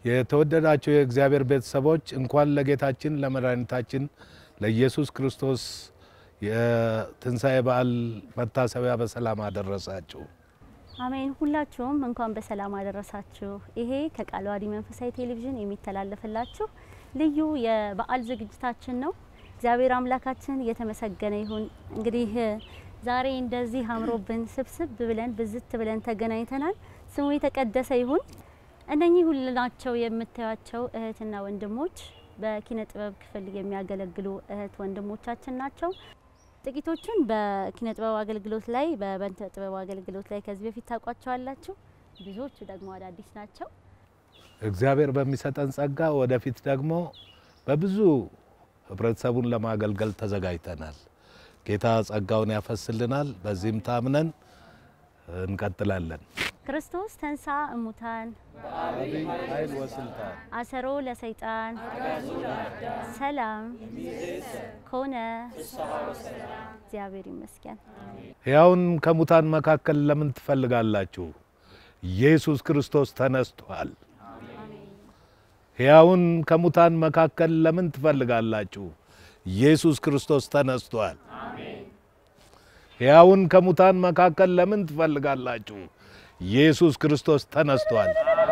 የተወደዳችሁ የእግዚአብሔር ቤተሰቦች እንኳን ለጌታችን ለመድኃኒታችን ለኢየሱስ ክርስቶስ የትንሣኤ በዓል መታሰቢያ በሰላም አደረሳችሁ። አሜን። ሁላችሁም እንኳን በሰላም አደረሳችሁ። ይሄ ከቃለ ዓዋዲ መንፈሳዊ ቴሌቪዥን የሚተላለፍላችሁ ልዩ የበዓል ዝግጅታችን ነው። እግዚአብሔር አምላካችን የተመሰገነ ይሁን። እንግዲህ ዛሬ እንደዚህ አምሮብን ስብስብ ብለን ብዝት ብለን ተገናኝተናል። ስሙ የተቀደሰ ይሁን። እነኚህ ሁላቸው የምታዩቸው እህትና ወንድሞች በኪነ ጥበብ ክፍል የሚያገለግሉ እህት ወንድሞቻችን ናቸው። ጥቂቶቹን በኪነ ጥበብ አገልግሎት ላይ በበንተ ጥበብ አገልግሎት ላይ ከዚህ በፊት ታውቋቸዋላችሁ። ብዙዎቹ ደግሞ አዳዲስ ናቸው። እግዚአብሔር በሚሰጠን ጸጋ ወደፊት ደግሞ በብዙ ህብረተሰቡን ለማገልገል ተዘጋጅተናል። ጌታ ጸጋውን ያፈስልናል። በዚህም ታምነን እንቀጥላለን። ክርስቶስ ተንሳ እሙታን ኃይል ወስልጣን አሰሮ ለሰይጣን ሰላም ኮነ። እግዚአብሔር ይመስገን። ሕያውን ከሙታን መካከል ለምን ትፈልጋላችሁ? ኢየሱስ ክርስቶስ ተነስቷል። ሕያውን ከሙታን መካከል ለምን ትፈልጋላችሁ? ኢየሱስ ክርስቶስ ተነስቷል። ሕያውን ከሙታን መካከል ለምን ትፈልጋላችሁ? ኢየሱስ ክርስቶስ ተነስቷል።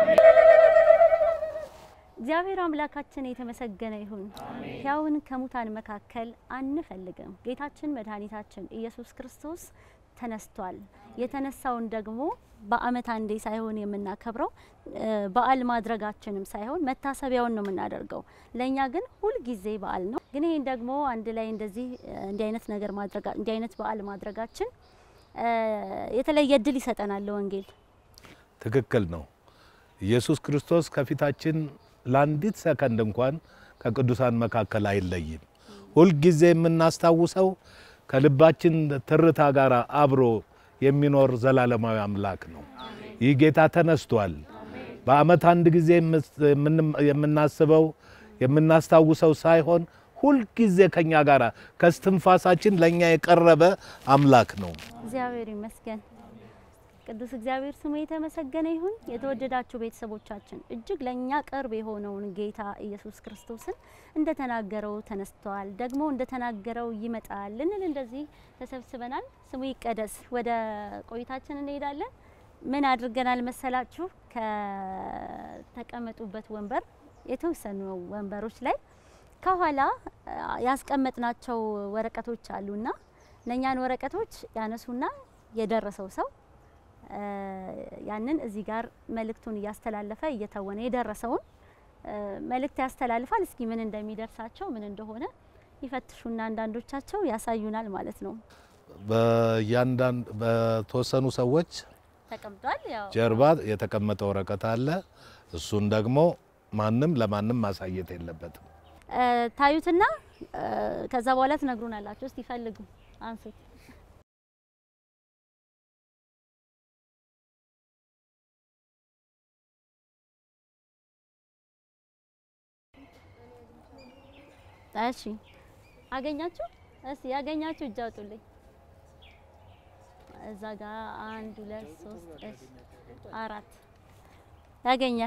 እግዚአብሔር አምላካችን የተመሰገነ ይሁን። ሕያውን ከሙታን መካከል አንፈልግም። ጌታችን መድኃኒታችን ኢየሱስ ክርስቶስ ተነስቷል። የተነሳውን ደግሞ በአመት አንዴ ሳይሆን የምናከብረው በዓል ማድረጋችንም ሳይሆን መታሰቢያውን ነው የምናደርገው። ለኛ ግን ሁል ጊዜ በዓል ነው። ግን ይሄን ደግሞ አንድ ላይ እንዲህ አይነት በዓል ማድረጋችን የተለየ እድል ይሰጠናል ለወንጌል። ትክክል ነው። ኢየሱስ ክርስቶስ ከፊታችን ለአንዲት ሰከንድ እንኳን ከቅዱሳን መካከል አይለይም። ሁል ጊዜ የምናስታውሰው ከልባችን ትርታ ጋር አብሮ የሚኖር ዘላለማዊ አምላክ ነው። ይህ ጌታ ተነስቷል። በአመት አንድ ጊዜ የምናስበው የምናስታውሰው ሳይሆን ሁል ጊዜ ከኛ ጋራ ከስትንፋሳችን ለኛ የቀረበ አምላክ ነው። እግዚአብሔር ይመስገን። ቅዱስ እግዚአብሔር ስሙ የተመሰገነ ይሁን። የተወደዳችሁ ቤተሰቦቻችን እጅግ ለኛ ቅርብ የሆነውን ጌታ ኢየሱስ ክርስቶስን እንደተናገረው ተነስተዋል፣ ደግሞ እንደተናገረው ይመጣል ልንል እንደዚህ ተሰብስበናል። ስሙ ይቀደስ። ወደ ቆይታችን እንሄዳለን። ምን አድርገናል መሰላችሁ? ከተቀመጡበት ወንበር የተወሰኑ ወንበሮች ላይ ከኋላ ያስቀመጥናቸው ወረቀቶች አሉና ለኛን ወረቀቶች ያነሱና የደረሰው ሰው ያንን እዚህ ጋር መልእክቱን ያስተላልፈ እየተወነ የደረሰውን መልእክት ያስተላልፋል። እስኪ ምን እንደሚደርሳቸው ምን እንደሆነ ይፈትሹና አንዳንዶቻቸው ያሳዩናል ማለት ነው። በተወሰኑ ሰዎች ተቀምጧል። ያው ጀርባ የተቀመጠ ወረቀት አለ። እሱን ደግሞ ማንም ለማንም ማሳየት የለበትም። ታዩትና ከዛ በኋላ ትነግሩናላችሁ። እስቲ ፈልጉ፣ አንሱት። እሺ አገኛችሁ? እስቲ ያገኛችሁ እጅ አውጡልኝ። እዛ ጋር 1 2 3 4 ያገኘ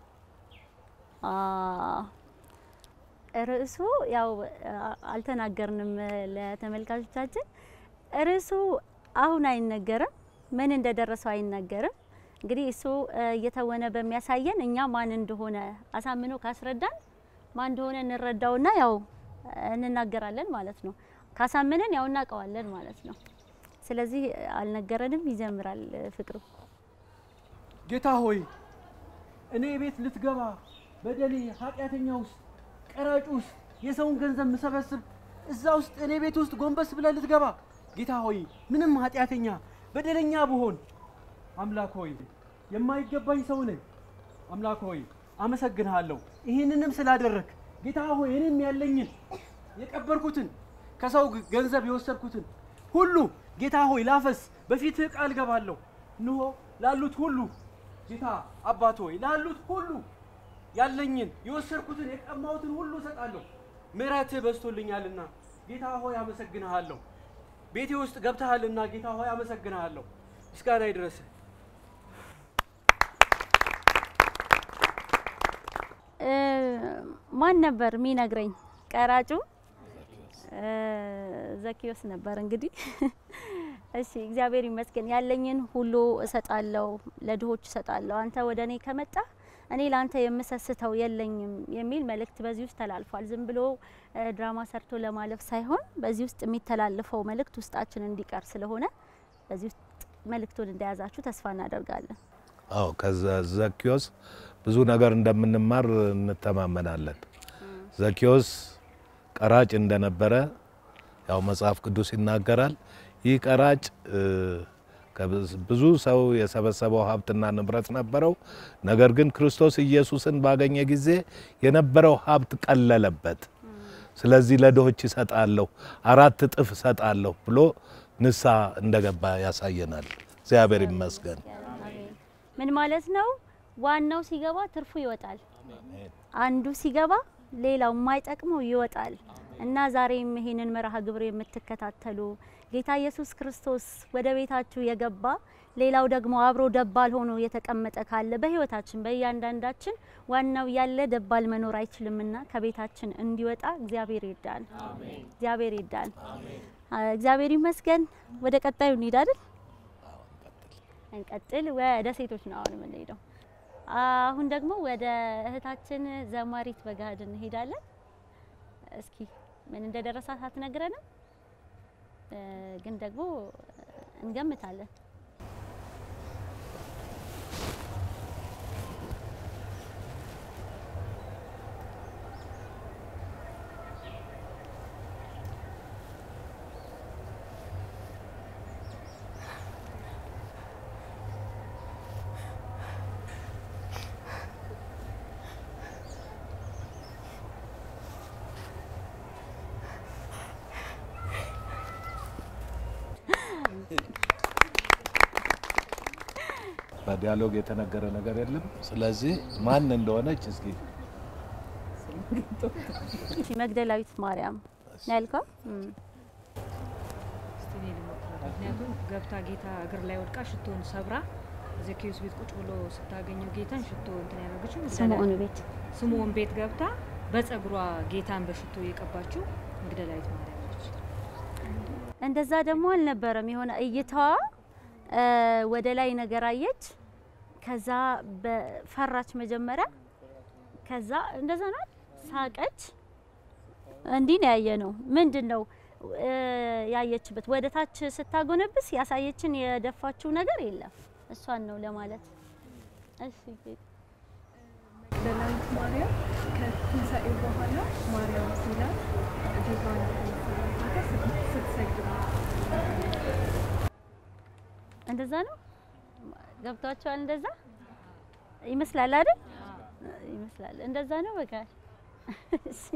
ርዕሱ ያው አልተናገርንም ለተመልካቾቻችን። ርዕሱ አሁን አይነገርም፣ ምን እንደደረሰው አይነገርም። እንግዲህ እሱ እየተወነ በሚያሳየን እኛ ማን እንደሆነ አሳምኖ ካስረዳን ማን እንደሆነ እንረዳውና ያው እንናገራለን ማለት ነው። ካሳመነን ያው እናቀዋለን ማለት ነው። ስለዚህ አልነገረንም። ይጀምራል ፍቅሩ። ጌታ ሆይ እኔ ቤት ልትገባ በደሌ ኃጢአተኛ ውስጥ ቀራጭ ውስጥ የሰውን ገንዘብ መሰበስብ እዛ ውስጥ እኔ ቤት ውስጥ ጎንበስ ብለህ ልትገባ ጌታ ሆይ ምንም ኃጢአተኛ በደለኛ ብሆን አምላክ ሆይ የማይገባኝ ሰው ነኝ። አምላክ ሆይ አመሰግንሃለሁ ይሄንንም ስላደረክ ጌታ ሆይ እኔም ያለኝን የቀበርኩትን ከሰው ገንዘብ የወሰድኩትን ሁሉ ጌታ ሆይ ላፈስ በፊትህ ቃል ገባለሁ። እንሆ ላሉት ሁሉ ጌታ አባት ሆይ ላሉት ሁሉ ያለኝን የወሰድኩትን የቀማሁትን ሁሉ ሰጣለሁ። ምሕረትህ በዝቶልኛልና ጌታ ሆይ አመሰግንሃለሁ። ቤቴ ውስጥ ገብተሃልና ጌታ ሆይ አመሰግንሃለሁ። ምስጋና ይድረስህ። ማን ነበር የሚነግረኝ? ቀራጩ ዘኪዮስ ነበር እንግዲህ። እሺ እግዚአብሔር ይመስገን። ያለኝን ሁሉ እሰጣለሁ፣ ለድሆች እሰጣለሁ። አንተ ወደኔ ከመጣ እኔ ላንተ የምሰስተው የለኝም የሚል መልእክት በዚህ ውስጥ ተላልፏል። ዝም ብሎ ድራማ ሰርቶ ለማለፍ ሳይሆን በዚህ ውስጥ የሚተላለፈው መልእክት ውስጣችን እንዲቀር ስለሆነ በዚህ ውስጥ መልእክቱን እንደያዛችሁ ተስፋ እናደርጋለን። አዎ ከዘኪዮስ ብዙ ነገር እንደምንማር እንተማመናለን። ዘኪዮስ ቀራጭ እንደነበረ ያው መጽሐፍ ቅዱስ ይናገራል። ይህ ቀራጭ ብዙ ሰው የሰበሰበው ሀብትና ንብረት ነበረው። ነገር ግን ክርስቶስ ኢየሱስን ባገኘ ጊዜ የነበረው ሀብት ቀለለበት። ስለዚህ ለድሆች ይሰጣለሁ፣ 4 እጥፍ እሰጣለሁ ብሎ ንስሐ እንደገባ ያሳየናል። እግዚአብሔር ይመስገን። ምን ማለት ነው? ዋናው ሲገባ ትርፉ ይወጣል። አንዱ ሲገባ ሌላው የማይጠቅመው ይወጣል። እና ዛሬም ይሄንን መርሃ ግብር የምትከታተሉ ጌታ ኢየሱስ ክርስቶስ ወደ ቤታችሁ የገባ ሌላው ደግሞ አብሮ ደባል ሆኖ የተቀመጠ ካለ በህይወታችን በእያንዳንዳችን ዋናው ያለ ደባል መኖር አይችልምና ከቤታችን እንዲወጣ እግዚአብሔር ይርዳን። አሜን። እግዚአብሔር ይርዳን። አሜን። እግዚአብሔር ይመስገን። ወደ ቀጣዩ እንሂድ አይደል? እንቀጥል። ወደ ሴቶች ነው አሁን የምንሄደው። አሁን ደግሞ ወደ እህታችን ዘማሪት በጋድ እንሄዳለን። እስኪ ምን እንደደረሳት አትነግረንም፣ ግን ደግሞ እንገምታለን። በዲያሎግ የተነገረ ነገር የለም። ስለዚህ ማን እንደሆነች እስኪ መግደላዊት ማርያም ያልከው ምክንያቱም ገብታ ጌታ እግር ላይ ወድቃ ሽቶን ሰብራ ዘኪዮስ ቤት ቁጭ ብሎ ስታገኘው ጌታን ሽቶ እንትን ያደረገችው ስምዖን ቤት ገብታ በጸጉሯ ጌታን በሽቶ የቀባችው መግደላዊት ማርያም ነች። እንደዛ ደግሞ አልነበረም። የሆነ እይታዋ ወደ ላይ ነገር አየች፣ ከዛ በፈራች መጀመሪያ፣ ከዛ እንደዛ ነው ሳቀች። እንዲህ ነው ያየነው። ምንድነው ያየችበት? ወደ ታች ስታጎነብስ ያሳየችን የደፋችው ነገር የለም። እሷን ነው ለማለት። እሺ መግደላዊት ማርያም ከትንሣኤ በኋላ ማርያም ሲላት ጌታን ስትሰግድ እንደዛ ነው ገብቷቸዋል። እንደዛ ይመስላል አይደል? ይመስላል። እንደዛ ነው በቃ። እሺ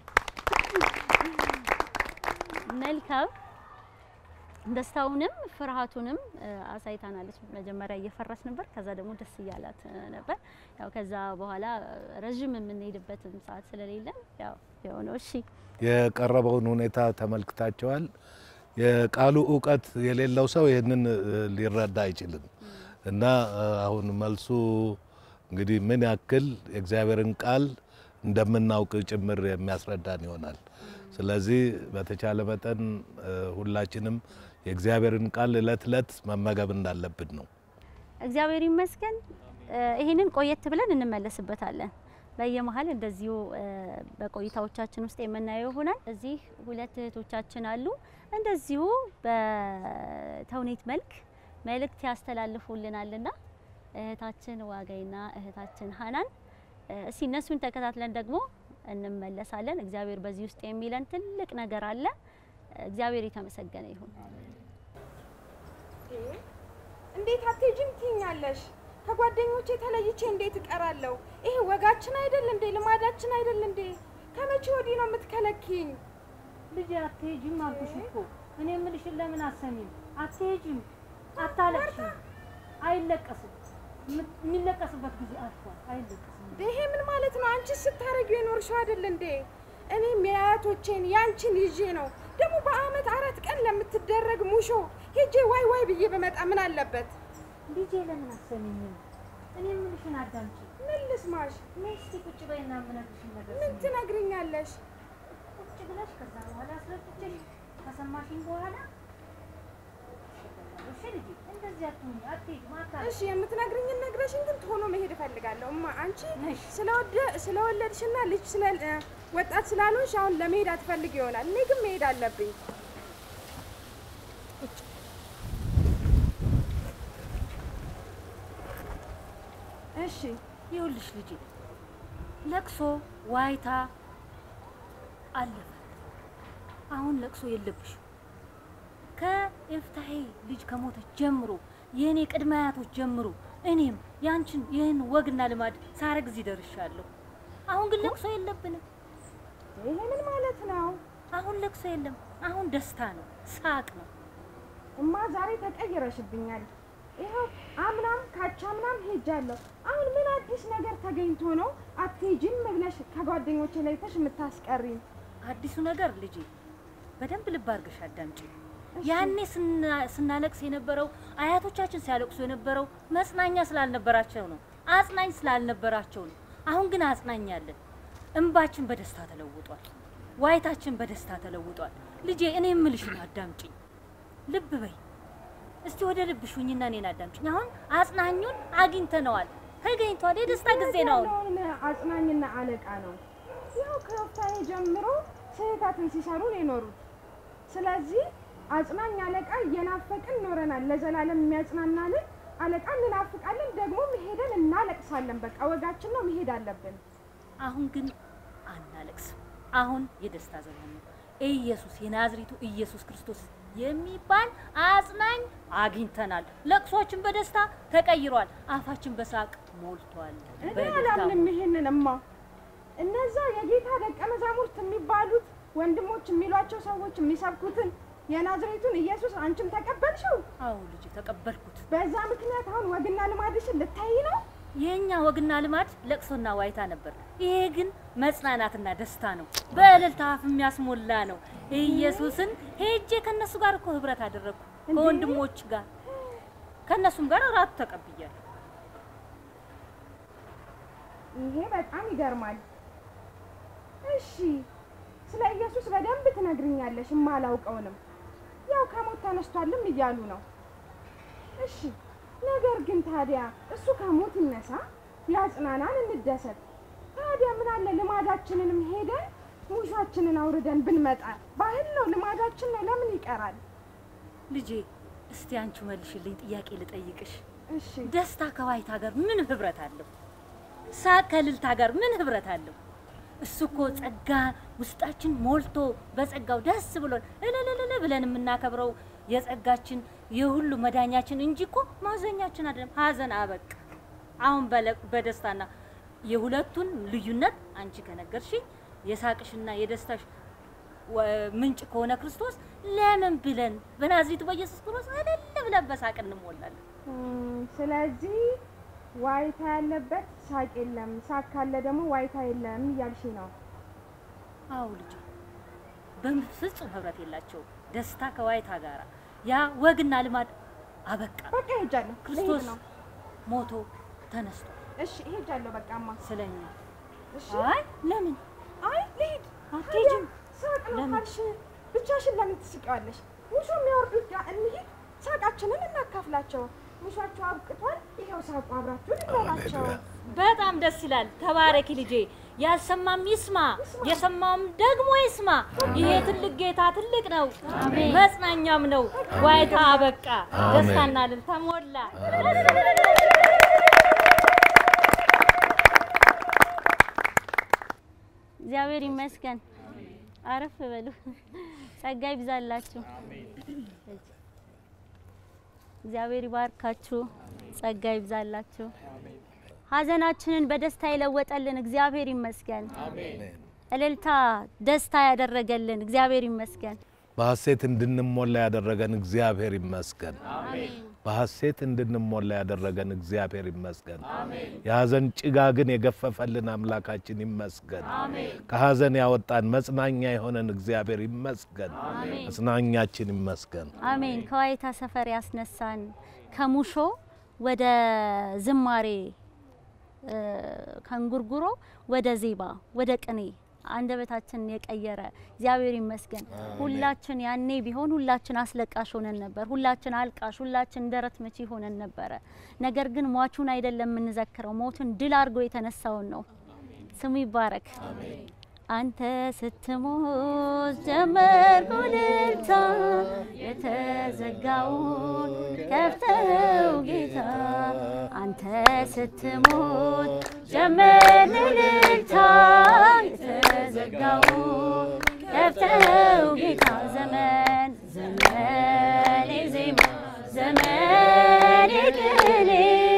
መልካም። ደስታውንም ፍርሃቱንም አሳይታናለች። መጀመሪያ እየፈራች ነበር፣ ከዛ ደግሞ ደስ እያላት ነበር። ያው ከዛ በኋላ ረጅም የምንሄድበትም ሰዓት ስለሌለ ያው የሆነው እሺ። የቀረበውን ሁኔታ ተመልክታቸዋል። የቃሉ ዕውቀት የሌለው ሰው ይህንን ሊረዳ አይችልም። እና አሁን መልሱ እንግዲህ ምን ያክል የእግዚአብሔርን ቃል እንደምናውቅ ጭምር የሚያስረዳን ይሆናል። ስለዚህ በተቻለ መጠን ሁላችንም የእግዚአብሔርን ቃል እለት እለት መመገብ እንዳለብን ነው። እግዚአብሔር ይመስገን። ይሄንን ቆየት ብለን እንመለስበታለን። በየመሃል እንደዚሁ በቆይታዎቻችን ውስጥ የምናየው ይሆናል። እዚህ 2 እህቶቻችን አሉ። እንደዚሁ በተውኔት መልክ መልእክት ያስተላልፉልናልና እህታችን ዋጋይና እህታችን ሃናን እስኪ እነሱን ተከታትለን ደግሞ እንመለሳለን። እግዚአብሔር በዚህ ውስጥ የሚለን ትልቅ ነገር አለ። እግዚአብሔር የተመሰገነ ይሁን። እንዴት አትሄጂም ትይኛለሽ? ከጓደኞቼ ተለይቼ እንዴት እቀራለሁ? ይሄ ወጋችን አይደል እንዴ? ልማዳችን አይደል እንዴ? ከመቼ ወዲህ ነው የምትከለኪኝ? ልጅ አትሄጂም አልኩሽ እኮ። እኔ የምልሽን ለምን አሰሚም? አትሄጂም፣ አታለቅሽም። አይለቀስም። የሚለቀስበት ጊዜ አልፏል። አይለቀስም። ይሄ ምን ማለት ነው? አንቺ ስታረጊው የኖርሽው አይደል እንዴ? እኔም የአያቶቼን ያንቺን ይዤ ነው ደግሞ በአመት 4 ቀን ለምትደረግ ሙሾ ሄጄ ዋይ ዋይ ብዬ በመጣ ምን አለበት? ልጄ ለምን አሰሚኝም? እኔ የምልሽን አዳምጪ። ምን ልስማሽ? እስቲ ቁጭ በይና የምነግርሽን ነገር ምን ትነግሪኛለሽ? ቁጭ ብለሽ ከዛ በኋላ አስረድቼሽ ከሰማሽኝ በኋላ እሺ ልጅ እንደዚህ አትሁኝ አትሄጂም አታልቅሽ። እሺ የምትነግሪኝን ነግረሽኝ ግን ቶሎ መሄድ እፈልጋለሁ። እማ አንቺ ስለወለድሽና ልጅ ወጣት ስላልሆንሽ አሁን ለመሄድ አትፈልጊ ይሆናል። እኔ ግን መሄድ አለብኝ። እሺ ይኸውልሽ ልጅ ለቅሶ ዋይታ አለፈ። አሁን ለቅሶ የለብሽም። ከኤፍታሄ ልጅ ከሞተች ጀምሮ የኔ ቅድመ አያቶች ጀምሮ እኔም ያንቺን ይህን ወግና ልማድ ሳረግዝ ይደርሻለሁ። አሁን ግን ለቅሶ የለብንም። ይሄ ምን ማለት ነው? አሁን ለቅሶ የለም። አሁን ደስታ ነው፣ ሳቅ ነው። እማ ዛሬ ተቀይረሽብኛል። ይኸው አምናም ካቻምናም ሄጃለሁ። አሁን ምን አዲስ ነገር ተገኝቶ ነው አትሄጂም ብለሽ ከጓደኞቼ ለይተሽ የምታስቀሪኝ? አዲሱ ነገር ልጄ በደንብ ልብ አድርገሽ አዳምጪ። ያኔ ስናለቅስ የነበረው አያቶቻችን ሲያለቅሱ የነበረው መጽናኛ ስላልነበራቸው ነው፣ አጽናኝ ስላልነበራቸው ነው። አሁን ግን አጽናኝ አለን። እንባችን በደስታ ተለውጧል፣ ዋይታችን በደስታ ተለውጧል። ልጄ እኔ የምልሽን አዳምጪኝ፣ ልብ በይ እስቲ ወደ ልብሽ ሁኚና እኔን አዳምጪኝ። አሁን አጽናኙን አግኝተነዋል፣ ተገኝቷል። የደስታ ጊዜ ነው። አጽናኝና አለቃ ነው። ይኸው ከወፍታዬ ጀምሮ ስህተትን ሲሰሩ ነው የኖሩት። ስለዚህ አጽናኝ አለቃ እየናፈቅን ኖረናል። ለዘላለም የሚያጽናናልን አለቃ እንናፍቃለን፣ ደግሞ ሄደን እናለቅሳለን። በቃ ወጋችን ነው፣ መሄድ አለብን። አሁን ግን አናለቅስም። አሁን የደስታ ዘመን ነው። ኢየሱስ የናዝሬቱ ኢየሱስ ክርስቶስ የሚባል አጽናኝ አግኝተናል። ለቅሶችን በደስታ ተቀይሯል፣ አፋችን በሳቅ ሞልቷል። እኔ አላምንም ይሄንንማ። እነዛ የጌታ ደቀ መዛሙርት የሚባሉት ወንድሞች የሚሏቸው ሰዎች የሚሰብኩትን የናዝሬቱን ኢየሱስ አንቺም ተቀበልሽው? አዎ ልጅ ተቀበልኩት። በዛ ምክንያት አሁን ወግና ልማድሽን ልታይ ነው? የኛ ወግና ልማድ ለቅሶና ዋይታ ነበር። ይሄ ግን መጽናናትና ደስታ ነው። በእልልታ አፍ የሚያስሞላ ነው። ኢየሱስን ሄጄ ከነሱ ጋር እኮ ህብረት አደረኩ፣ ከወንድሞች ጋር ከነሱም ጋር እራት ተቀብያለሁ። ይሄ በጣም ይገርማል። እሺ ስለ ኢየሱስ በደንብ ትነግሪኛለሽ፣ የማላውቀውንም ያው ከሞት ተነስቷልም እያሉ ነው። እሺ ነገር ግን ታዲያ እሱ ከሞት ይነሳ፣ ያጽናናን፣ እንደሰት። ታዲያ ምን አለ ልማዳችንንም ሄደን ሙሻችንን አውርደን ብንመጣ? ባህል ነው፣ ልማዳችን ነው፣ ለምን ይቀራል? ልጄ እስቲ አንቺ መልሽልኝ፣ ጥያቄ ልጠይቅሽ። እሺ ደስታ ከዋይታ ጋር ምን ህብረት አለው? ሳቅ ከእልልታ ጋር ምን ህብረት አለው? እሱ እኮ ጸጋ ውስጣችን ሞልቶ በጸጋው ደስ ብሎን እለለለ ብለን የምናከብረው የጸጋችን የሁሉ መዳኛችን እንጂ እኮ ማዘኛችን አይደለም። ሀዘን አበቃ። አሁን በደስታና የሁለቱን ልዩነት አንቺ ከነገርሽኝ የሳቅሽና የደስታሽ ምንጭ ከሆነ ክርስቶስ ለምን ብለን በናዝሬቱ በኢየሱስ ክርስቶስ አይደል ብለን በሳቅ እንሞላለን። ስለዚህ ዋይታ ያለበት ሳቅ የለም፣ ሳቅ ካለ ደግሞ ዋይታ የለም እያልሽ ነው? አዎ ልጅ በፍጹም ህብረት የላቸው። ደስታ ከዋይታ ጋራ ያ ወግና ልማድ አበቃ። በቃ ሄጃለሁ። ክርስቶስ ሞቶ ተነስቶ። እሺ ሄጃለሁ። በቃማ ስለኛ። እሺ አይ ለምን አይ ልሂድ። አትሄጂም? ሳቅ ነው ካልሽ ብቻሽን ለምን ትስቂዋለሽ? ሙሾ የሚያወርዱት ጋር እንሂድ፣ ሳቃችንን እናካፍላቸው። ሙሻቸው አብቅቷል። ይሄው ሳቁ አብራችሁን ይበላቸው። በጣም ደስ ይላል። ተባረኪ ልጄ። ያልሰማም ይስማ፣ የሰማም ደግሞ ይስማ። ይሄ ትልቅ ጌታ ትልቅ ነው፣ መጽናኛም ነው። ዋይታ አበቃ፣ ደስታና እልልታ ሞላ። እግዚአብሔር ይመስገን። አረፍ በሉ። ጸጋ ይብዛላችሁ። እግዚአብሔር ይባርካችሁ፣ ጸጋ ይብዛላችሁ። ሀዘናችንን በደስታ የለወጠልን እግዚአብሔር ይመስገን። አሜን። እልልታ ደስታ ያደረገልን እግዚአብሔር ይመስገን። በሐሴት እንድንሞላ ያደረገን እግዚአብሔር ይመስገን። አሜን። በሐሴት እንድንሞላ ያደረገን እግዚአብሔር ይመስገን። አሜን። የሐዘን ጭጋግን የገፈፈልን አምላካችን ይመስገን። አሜን። ከሐዘን ያወጣን መጽናኛ የሆነን እግዚአብሔር ይመስገን። አሜን። መጽናኛችን ይመስገን። አሜን። ከዋይታ ሰፈር ያስነሳን ከሙሾ ወደ ዝማሬ ከንጉርጉሮ ወደ ዜማ ወደ ቅኔ አንደበታችን የቀየረ እግዚአብሔር ይመስገን። ሁላችን ያኔ ቢሆን ሁላችን አስለቃሽ ሆነን ነበር፣ ሁላችን አልቃሽ፣ ሁላችን ደረት መቺ ሆነን ነበረ። ነገር ግን ሟቹን አይደለም የምንዘክረው፣ ሞትን ድል አድርጎ የተነሳውን ነው። ስሙ ይባረክ። አንተ ስትሞት ጀመርኩ እልልታ፣ የተዘጋውን ከፍተኸው ጌታ። አንተ ስትሞት ጀመርኩ እልልታ፣ የተዘጋውን ከፍተኸው ጌታ። ዘመን ዘመን የዜማ ዘመን የቅኔ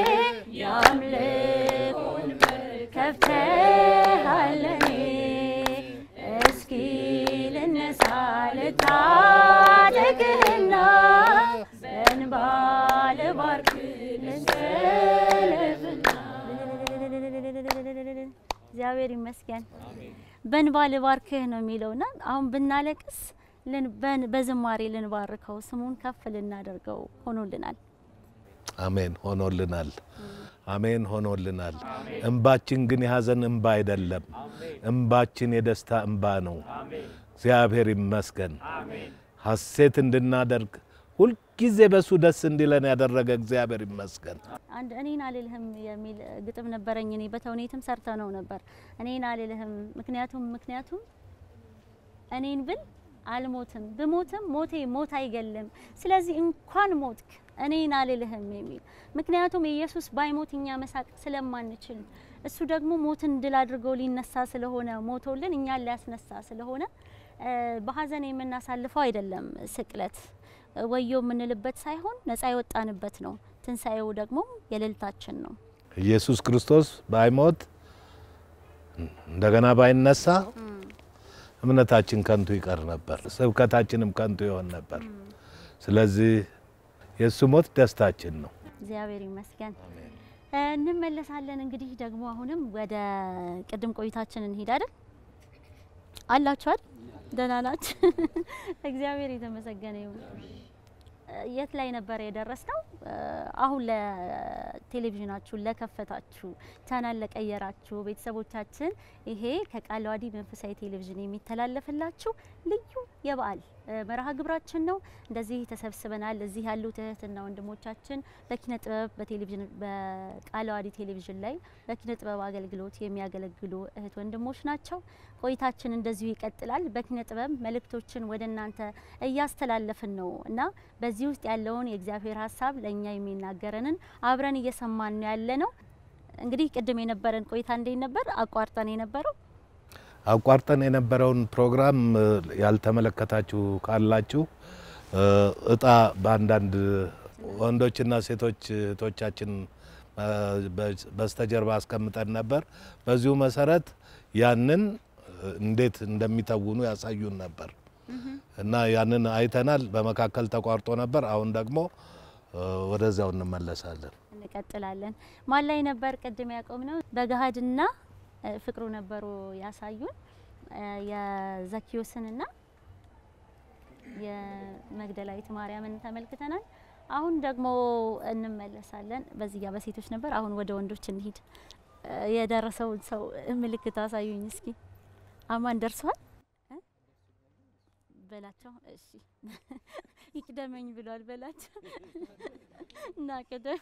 የአምልኮን በር ከፍተሃል ለኔ። እስኪ ልነሳ ልታደግህና በእንባ ልባርክ ልሰለፍና። እግዚአብሔር ይመስገን። በእንባ ልባርክህ ነው የሚለውና አሁን ብናለቅስ በዝማሬ ልንባርከው ስሙን ከፍ ልናደርገው ሆኖልናል። አሜን ሆኖልናል። አሜን ሆኖልናል። እንባችን ግን የሐዘን እንባ አይደለም። እንባችን የደስታ እንባ ነው። እግዚአብሔር ይመስገን። ሐሴት እንድናደርግ ሁሉ ጊዜ በሱ ደስ እንዲለን ያደረገ እግዚአብሔር ይመስገን። አንድ እኔን አልልህም የሚል ግጥም ነበረኝ። እኔ በተውኔትም ሰርተነው ነበር። እኔን አልልህም ምክንያቱም እኔን ብል አልሞትም፣ ብሞትም ሞቴ ሞት አይገልም። ስለዚህ እንኳን ሞትክ እኔን አልልህም የሚል ምክንያቱም ኢየሱስ ባይሞት እኛ መሳቅ ስለማንችል እሱ ደግሞ ሞትን ድል አድርጎ ሊነሳ ስለሆነ ሞቶልን እኛን ሊያስነሳ ስለሆነ በሐዘን የምናሳልፈው አይደለም። ስቅለት ወዮ የምንልበት ሳይሆን ነፃ የወጣንበት ነው። ትንሳኤው ደግሞ የልልታችን ነው። ኢየሱስ ክርስቶስ ባይሞት እንደገና ባይነሳ እምነታችን ከንቱ ይቀር ነበር፣ ስብከታችንም ከንቱ ይሆን ነበር። ስለዚህ የሱ ሞት ደስታችን ነው። እግዚአብሔር ይመስገን። እንመለሳለን እንግዲህ ደግሞ አሁንም ወደ ቅድም ቆይታችን እንሄድ አይደል? አላችሁ አይደል? ደህና ናችሁ? እግዚአብሔር የተመሰገነ ይሁን። የት ላይ ነበር የደረስነው? አሁን ለቴሌቪዥናችሁ ለከፈታችሁ ቻናል ለቀየራችሁ ቤተሰቦቻችን ይሄ ከቃለ ዓዋዲ መንፈሳዊ ቴሌቪዥን የሚተላለፍላችሁ ልዩ የበዓል መርሃ ግብራችን ነው። እንደዚህ ተሰብስበናል። እዚህ ያሉት እህትና ወንድሞቻችን በኪነ ጥበብ በቴሌቪዥን በቃለ ዓዋዲ ቴሌቪዥን ላይ በኪነ ጥበብ አገልግሎት የሚያገለግሉ እህት ወንድሞች ናቸው። ቆይታችን እንደዚሁ ይቀጥላል። በኪነ ጥበብ መልእክቶችን ወደ እናንተ እያስተላለፍን ነው እና በዚህ ውስጥ ያለውን የእግዚአብሔር ሐሳብ ለኛ የሚናገረንን አብረን እየሰማን ነው ያለነው። እንግዲህ ቅድም የነበረን ቆይታ እንዴት ነበር? አቋርጠን የነበረውን ፕሮግራም ያልተመለከታችሁ ካላችሁ እጣ በአንዳንድ ወንዶችና ሴቶች እህቶቻችን በስተጀርባ አስቀምጠን ነበር። በዚሁ መሰረት ያንን እንዴት እንደሚተውኑ ያሳዩን ነበር እና ያንን አይተናል። በመካከል ተቋርጦ ነበር። አሁን ደግሞ ወደዛው እንቀጥላለን። ማን ላይ ነበር ቅድም ያቆምነው? በገሃድና ፍቅሩ ነበሩ ያሳዩን የዘኪዮስንና የመግደላዊት ማርያምን ተመልክተናል። አሁን ደግሞ እንመለሳለን። በዚያ በሴቶች ነበር። አሁን ወደ ወንዶች እንሂድ። የደረሰውን ሰው ምልክት አሳዩኝ እስኪ። አማን ደርሷል በላቸው። እሺ ይቅደመኝ ብሏል በላቸው እና ቀደም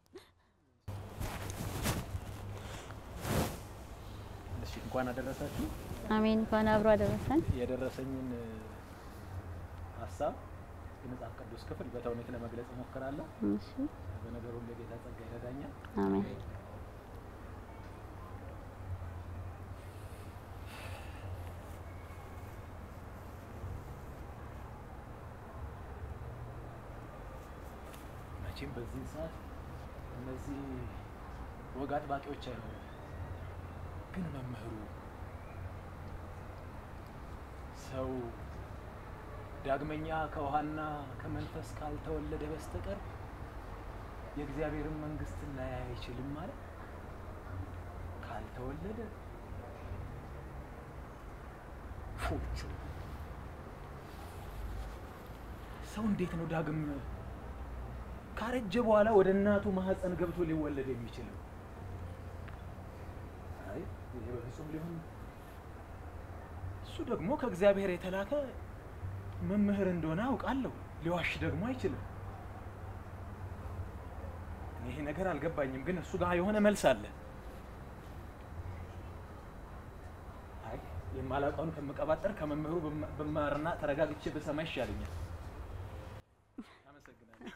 እሺ እንኳን አደረሳችሁ። አሜን። እንኳን አብሮ አደረሰን። የደረሰኝን ሐሳብ የመጽሐፍ ቅዱስ ክፍል በተውኔት ለመግለጽ እሞክራለሁ። እሺ በነገሩ ለጌታ ጸጋ ይረዳኛል። አሜን። መቼም በዚህ ሰዓት እነዚህ ወግ አጥባቂዎች አይሆኑም። ግን መምህሩ ሰው ዳግመኛ ከውሃና ከመንፈስ ካልተወለደ በስተቀር የእግዚአብሔርን መንግስት ላይ አይችልም ማለት ካልተወለደ ፎቹ ሰው እንዴት ነው ዳግም ካረጀ በኋላ ወደ እናቱ ማህፀን ገብቶ ሊወለድ የሚችለው? ይሄ በፍጹም ሊሆን እሱ ደግሞ ከእግዚአብሔር የተላከ መምህር እንደሆነ አውቃለሁ። ሊዋሽ ደግሞ አይችልም። ይሄ ነገር አልገባኝም፣ ግን እሱ ጋር የሆነ መልስ አለ። አይ የማላውቀውን ከመቀባጠር ከመምህሩ በማርና ተረጋግቼ በሰማይ ይሻለኛል። አመሰግናለሁ።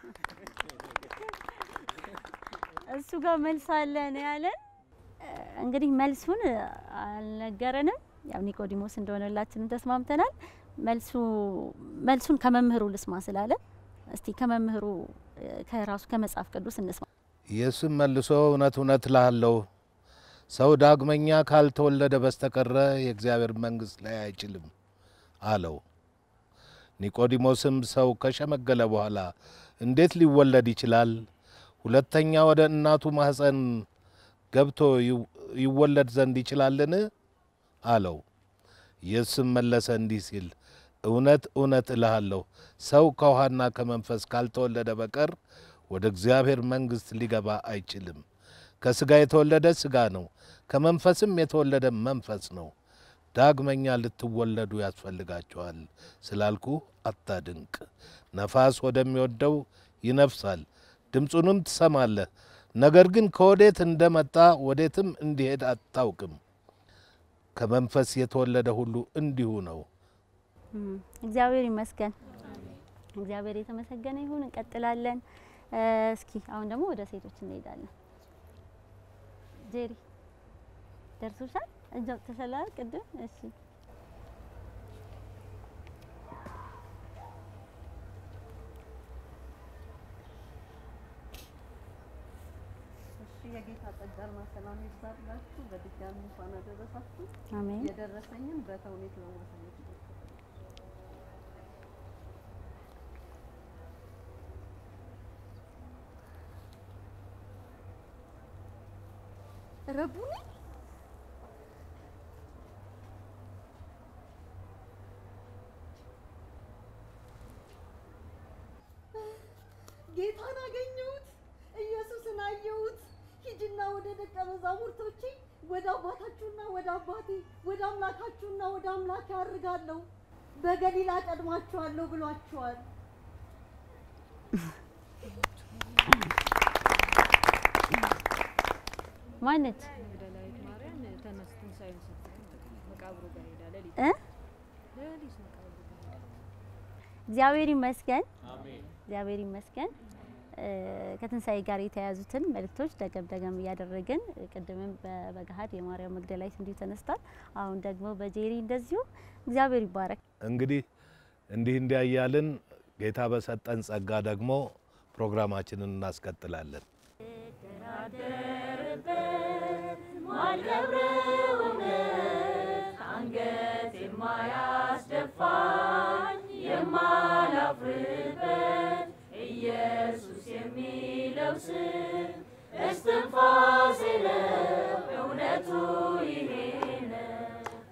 እሱ ጋር መልስ አለ ነው ያለን። እንግዲህ መልሱን አልነገረንም። ያው ኒቆዲሞስ እንደሆነ ሁላችንም ተስማምተናል። መልሱን ከመምህሩ ልስማ ስላለ እስቲ ከመምህሩ ከራሱ ከመጽሐፍ ቅዱስ እንስማ። ኢየሱስ መልሶ እውነት እውነት እልሃለሁ ሰው ዳግመኛ ካልተወለደ በስተቀር የእግዚአብሔር መንግሥት ላይ አይችልም አለው። ኒቆዲሞስም ሰው ከሸመገለ በኋላ እንዴት ሊወለድ ይችላል? ሁለተኛ ወደ እናቱ ማህፀን ገብቶ ይወለድ ዘንድ ይችላልን? አለው። ኢየሱስም መለሰ እንዲህ ሲል እውነት እውነት እልሃለሁ ሰው ከውሃና ከመንፈስ ካልተወለደ በቀር ወደ እግዚአብሔር መንግሥት ሊገባ አይችልም። ከሥጋ የተወለደ ሥጋ ነው፣ ከመንፈስም የተወለደ መንፈስ ነው። ዳግመኛ ልትወለዱ ያስፈልጋችኋል ስላልኩ አታድንቅ። ነፋስ ወደሚወደው ይነፍሳል፣ ድምፁንም ትሰማለህ፣ ነገር ግን ከወዴት እንደመጣ ወዴትም እንዲሄድ አታውቅም። ከመንፈስ የተወለደ ሁሉ እንዲሁ ነው። እግዚአብሔር ይመስገን። እግዚአብሔር የተመሰገነ ይሁን። እንቀጥላለን። እስኪ አሁን ደግሞ ወደ ሴቶች እንሄዳለን። ጄሪ ደርሶሻል? እጃው ተሰላል ቅድም። እሺ የጌታ ጸጋና ሰላም ይብዛላችሁ። በድጋሚ እንኳን አደረሳችሁ። አሜን። የደረሰኝን በተውኔት ለማሳየት ነው። ረቡኒ ጌታን አገኘሁት፣ ኢየሱስን አየሁት። ሂጂና ወደ ደቀ መዛሙርቶቼ ወደ አባታችሁና ወደ አባቴ ወደ አምላካችሁና ወደ አምላኬ አድርጋለሁ፣ በገሊላ ቀድማችኋለሁ ብሏችኋል። ማነች? መግደላዊት ማርያም ተነስትን ሳይንስ መቃብሩ ጋር ሄዳ ሌሊት መቃብሩ ጋር ሄዳ። እግዚአብሔር ይመስገን። አሜን። እግዚአብሔር ይመስገን። ከትንሳኤ ጋር የተያያዙትን መልእክቶች ደገም እያደረግን ቅድምም በገሃድ የማርያም መግደላዊት እንዲሁ ተነስቷል። አሁን ደግሞ በጄሪ እንደዚሁ እግዚአብሔር ይባረክ። እንግዲህ እንዲህ እንዲያያልን ጌታ በሰጠን ጸጋ ደግሞ ፕሮግራማችንን እናስቀጥላለን። አንገት የማያስደፋኝ የማላፍርበት ኢየሱስ የሚለው ስም እስትንፋሴ ነው፣ እውነቱ ይሄ ነው።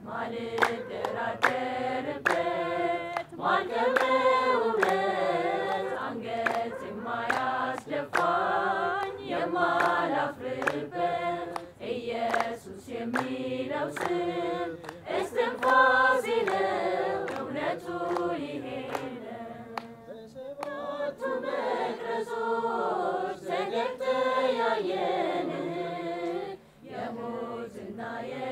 ማልደራደርበት ማልከብረው እውነት አንገት የማያስደፋኝ የማላፍርበት ኢየሱስ የሚለው ስም እስትንፋሴ ነው፣ እውነቱ ይሄ ነው። በሰባቱ መቅረዞች ተገልጠህ ያየን የሞትና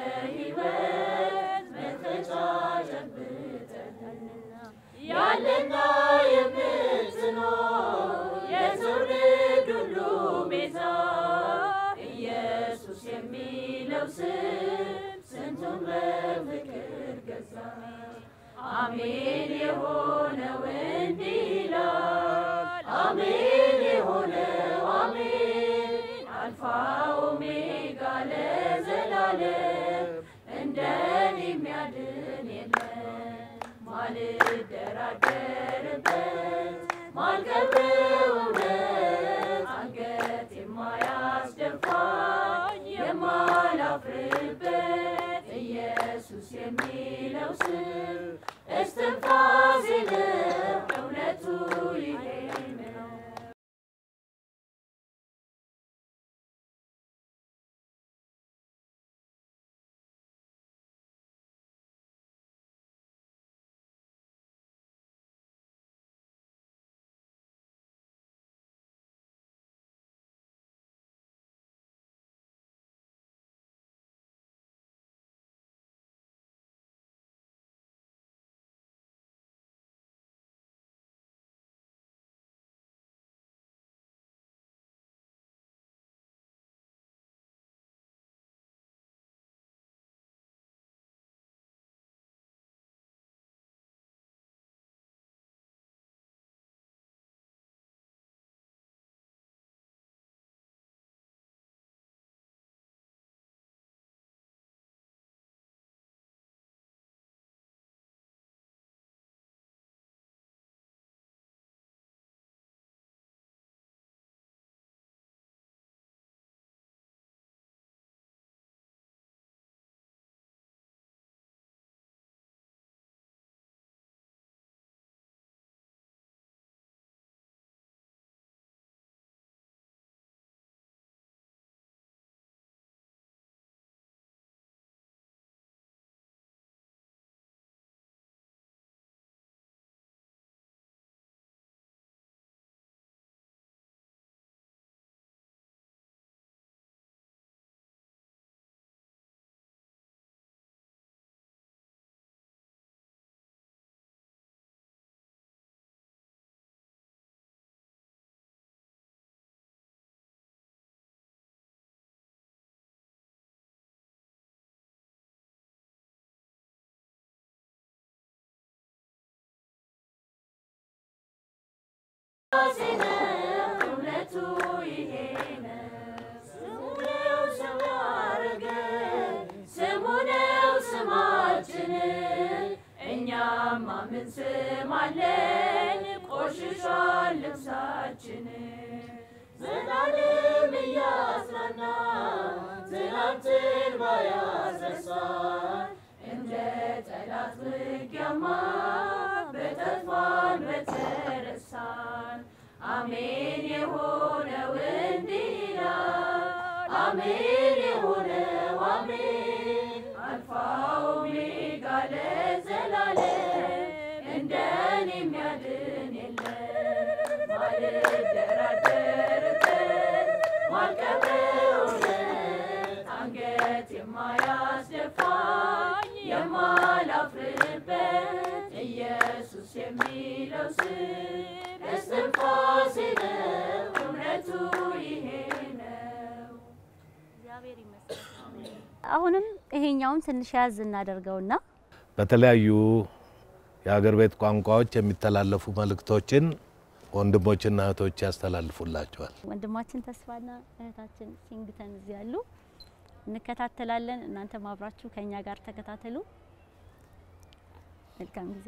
የሕይወት መክፈቻ ጨብጠን ያለና የምትኖር የትውልድ ሁሉ ቤዛ ኢየሱስ የሚለው ስም ስንቱን በፍቅር ገዛ። አሜን የሆነው እንዲህ ይላል፣ አሜን የሆነው አሜን፣ አልፋ ኦሜጋ ለዘላለም እንደኔ የሚያድን የለም። ማልደራደርበት ማልከብረው እውነት አንገት የማያስደፋኝ የማላፍርበት ኢየሱስ የሚለው ስም እስትንፋሴ ነው፣ እውነቱ ይሄ ነው። እውነቱ ይሄ ነው። ስሙ ነው ሰው ያረገን፣ ስሙ ነው ስማችን። እኛማ ምን ስም አለን? ቆሽሿል ልብሳችን። ዘላለም እያጽናና ትናንትን ባያስረሳን፣ እንደ ጠላት ውጊያማ በጠፋን በተረሳን። አሜን የሆነው እንዲህ ይላል፣ አሜን የሆነው አሜን። አልፋ ኦሜጋ ለዘላለም እንደኔ የሚያድን የለም። ማልደራደርበት ማልቀረው እውነት፣ አንገት የማያስደፋኝ የማላፍርበት ኢየሱስ የሚለው ስም እስትንፋሴ ነው። እውነቱ ይሄ ነው። እግዚአብሔር ይመስገን። አሁንም ይሄኛውን ትንሽ ያዝ እናደርገውና በተለያዩ የሀገር ቤት ቋንቋዎች የሚተላለፉ መልእክቶችን ወንድሞችና እህቶች ያስተላልፉላቸዋል። ወንድማችን ተስፋና እህታችን ሲንግተን እዚህ ያሉ እንከታተላለን። እናንተ ማብራችሁ ከኛ ጋር ተከታተሉ። መልካም ጊዜ።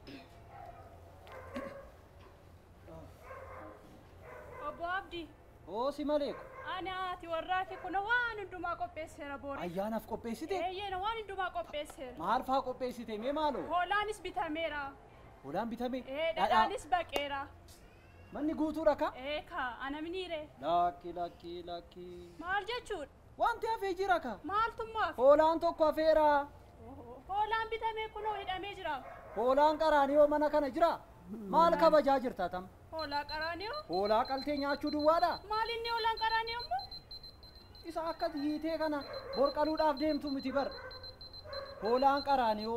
ኦቦ አብዲ ኦ ሲመሌኩ አናቲ ወራኪ ኩነ ዋን እንዱማ ቆጴሴራ ቦሪ አያናፍ ቆጴሲቴ ኤየነ ዋን እንዱማ ቆጴሴራ ማልፋ ቆጴሲቴ ሜማሎ ሆላንስ ቢተሜራ ሆላን ቢተሜ ዳዳንስ በቄራ መኒ ጉቱ ረካ ኤካ አነምኒሬ ላኪ ላኪ ላኪ ማል ጀቹን ዋንቲ አፌ ጂራካ ማልቱማ ሆላን ቶኮ አፌራ ሆላን ቢተሜ ኩኖ ሂዳሜ ጅራ ሆላን ቀራኒዮ መነ ከነ ጅራ ማል ከበጃ ጅርታተም ሆላ ቀራኒዮ ሆላ ቀልቴኛቹ ዱዋዳ ማሊኒ ሆላን ቀራኒዮ ሙ ኢሳ አከት ሂቴ ከና ቦርቀሉዳፍ ደምቱ ምቲ በር ሆላን ቀራኒዮ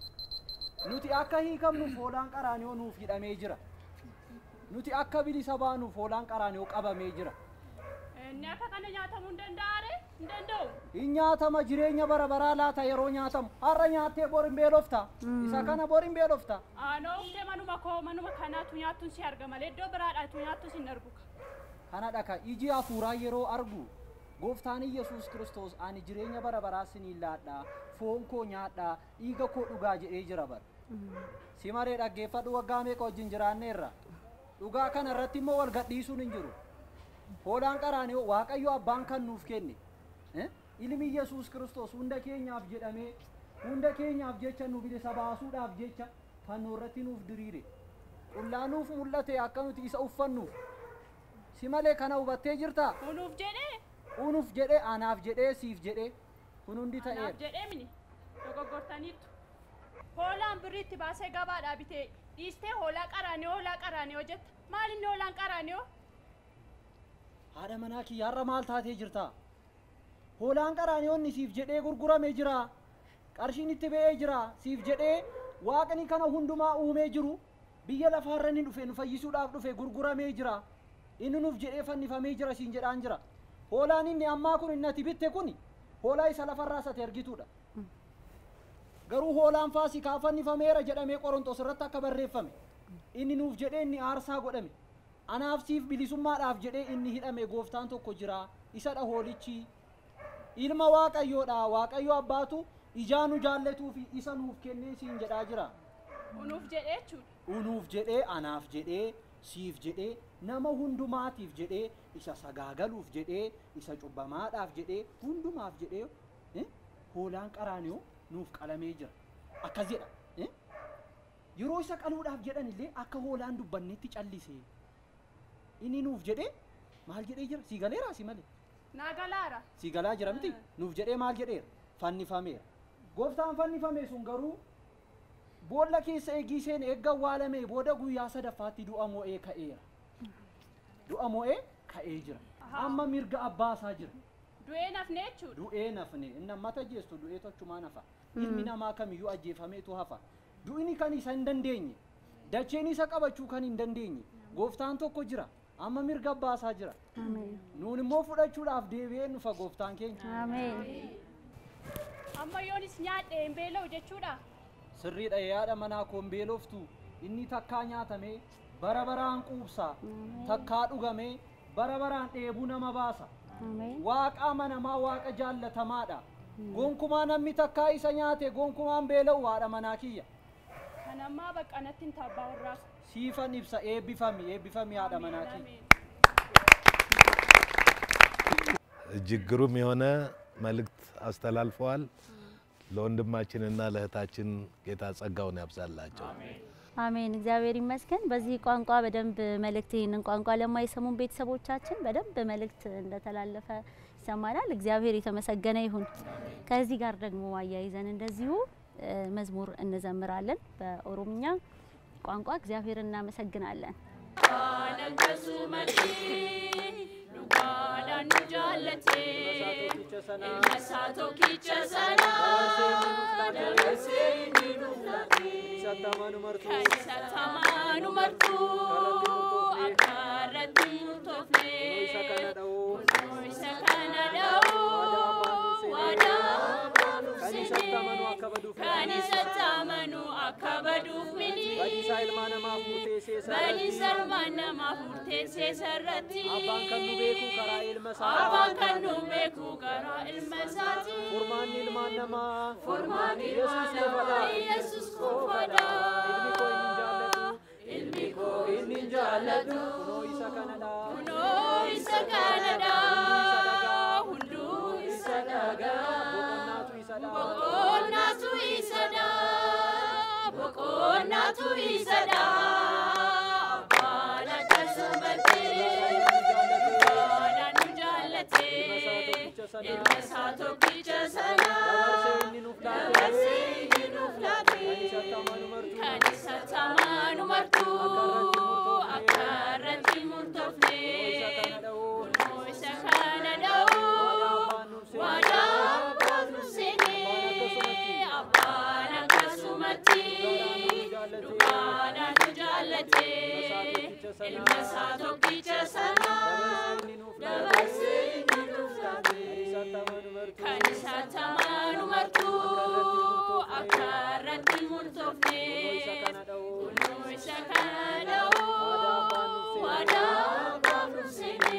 ኑቲ አከ ሂከምኑ ሆላን ቀራኒዮ ኑፍ ሂዳሜ ጅራ ኑቲ አከ ቢሊሳ ባኑ ሆላን ቀራኒዮ ቀበሜ ጅራ ኛታ ከነ ኛተሙ እንደንዳሬ እንደንደው ኛተማ ጅሬኛ በረበራ ላታ የሮ ኛተም ሀረ ኛቴ ቦሪን ቤሎፍታ ኢሳ ከነ ቦሪን ቤሎፍታ አኖ ኡቴ መኑማ ኮ መኑማ ከናቱ ኛቱን ሲያርገማለ ዶ ብራዳቱ ኛቱ ሲነርጉካ ከነ ዳካ ኢጂ አፉራ የሮ አርጉ ጎፍታን ኢየሱስ ክርስቶስ አኒ ጅሬኛ በረበራ ሲኒላዳ ፎንኮ ኛዳ ኢገ ኮ ዱጋ ጀዴ ጅራበር ሲማሬ ዳጌፈዱ ወጋሜ ቆ ጅንጅራኔራ ዱጋ ከነ ረቲሞ ወልገዲሱን እንጅሩ ሆላን ቀራኒዮ ዋቀዮ አባን ከኑፍ ከኒ ኢልሚ ኢየሱስ ክርስቶስ ሁንደ ኬኛፍ ጀደሜ ሁንደ ኬኛፍ ጀቸ ኑ ቢለ ሰባሱዳፍ ጀቸ ፈኖረቲ ኑፍ ድሪሬ ቁላኑፍ ሙለቴ አከኑት ኢሳ ኡፈኑ ሲመሌ ከነ ውበቴ ጅርታ ኡኑፍ ጀዴ አናፍ ጀዴ ሲፍ ጀዴ ሁኑንዲ ተኤ አናፍ ጀዴ ሚኒ ዶጎጎርታኒቱ ሆላን ብሪት ባሴ ገባዳ ቢቴ ኢስቴ ሆላ ቀራኒዮ ጀት ማሊኒ ሆላን ቀራኒዮ haadha manaa kiyyaarra maal taatee jirta hoolaan qaraaniyoonni siif jedhee gurguramee jira qarshiin itti ba'ee jira siif jedhee waaqni kana hundumaa uumee jiru biyya lafaarra ni dhufe nu fayyisuudhaaf dhufe gurguramee jira inni nuuf jedhee fannifamee jira siin jedhaan jira hoolaan inni ammaa kun inni ati bitte kun hoolaa isa lafarraa ati argituudha garuu hoolaan faasikaa fannifameera jedhamee qorontos irratti akka barreeffame inni nuuf jedhee inni aarsaa godhame anaaf siif bilisummaadhaaf jedhee inni hidhame gooftaan tokko jira isadha hoolichi ilma waaqayyoodha waaqayyo abbaatu ijaanu jaalletuu fi isa nuuf kennee siin jedhaa jira unuuf jedhee jechuudha unuuf jedhee anaaf jedhee siif jedhee nama hundumaatiif jedhee isa sagaagaluuf jedhee isa cubbamaadhaaf jedhee hundumaaf jedhee hoolaan qaraaniyoo nuuf qalamee jira akkas jedha yeroo isa qaluudhaaf jedhan illee akka hoolaan dubbannetti callisee inni nuuf jedhee maal jedhee jira si galeera si malee naagalaara si galaa jira miti nuuf jedhee maal jedheera fannifameera gooftaan fannifame sun garuu boolla keessa eegii seen eegga waalamee booda guyyaa sadaffaatti du'a mo'ee ka'ee jira amma mirga abbaasaa jira du'ee nafne jechuudha du'ee nafne inni mata jeestu du'ee tochumaa nafa ilmi namaa kamiyyuu ajjeefameetu hafa du'ini kan isa hin dandeenye dacheen isa qabachuu kan hin dandeenye gooftaan tokko jira amma mirga abbaasaa jira nuun immoo fudhachuudhaaf deebi'ee nufa gooftaan keenya amma yoonis nyaadhe hin beela'u jechuudha sirriidha yaada manaa koon beeloftu inni takkaa nyaatamee barabaraan quubsaa takkaa dhugamee barabaraan dheebuu nama baasa waaqa amanamaa waaqa jaallatamaadha gonkumaa namni takkaa isa nyaate gonkumaan beela'u haadha manaa kiyya kanammaa baqqanatti hin tabbaa warraas siifan ibsa eebbifami haadha manaa kiyya እጅግ ግሩም የሆነ መልእክት አስተላልፈዋል። ለወንድማችንና ለእህታችን ጌታ ጸጋውን ያብዛላቸው። አሜን። እግዚአብሔር ይመስገን። በዚህ ቋንቋ በደንብ መልእክት ይህንን ቋንቋ ለማይሰሙን ቤተሰቦቻችን በደንብ መልእክት እንደተላለፈ ይሰማናል። እግዚአብሔር የተመሰገነ ይሁን። ከዚህ ጋር ደግሞ አያይዘን እንደዚሁ መዝሙር እንዘምራለን በኦሮምኛ ቋንቋ። እግዚአብሔር እናመሰግናለን። Nugala nujalate, ilmasato kichasana, darse ninuflati, kaisatama numartu, akarati mutofne, noisa kanadao, wada kanisatamanu akabaduf mini, badisa ilmana mafurte sesarati, abbaan kan nu beeku karaa ilmasati, furmaan ilmaan namaa Yesus qofadha, ilmi koo inni jaallatu, kunoo isa kanadha, hunduu isa dhagaa, boqonnaatu isa dha, abbaan akkasumatti nugala nu jaallate, ilmasato kichasana, dabarse inni nuflate, kanisatama numartu, akarratti murtofne, kunoo isa kanada'u, wada abbaan nu seene, abbaan akkasumatti nugala nu jaallate, ilmasato kichasana, dabarse inni nuflate, kanisatama numartu, akarratti murtofne, kunoo isa kanada'u, wada abbaan nu seene.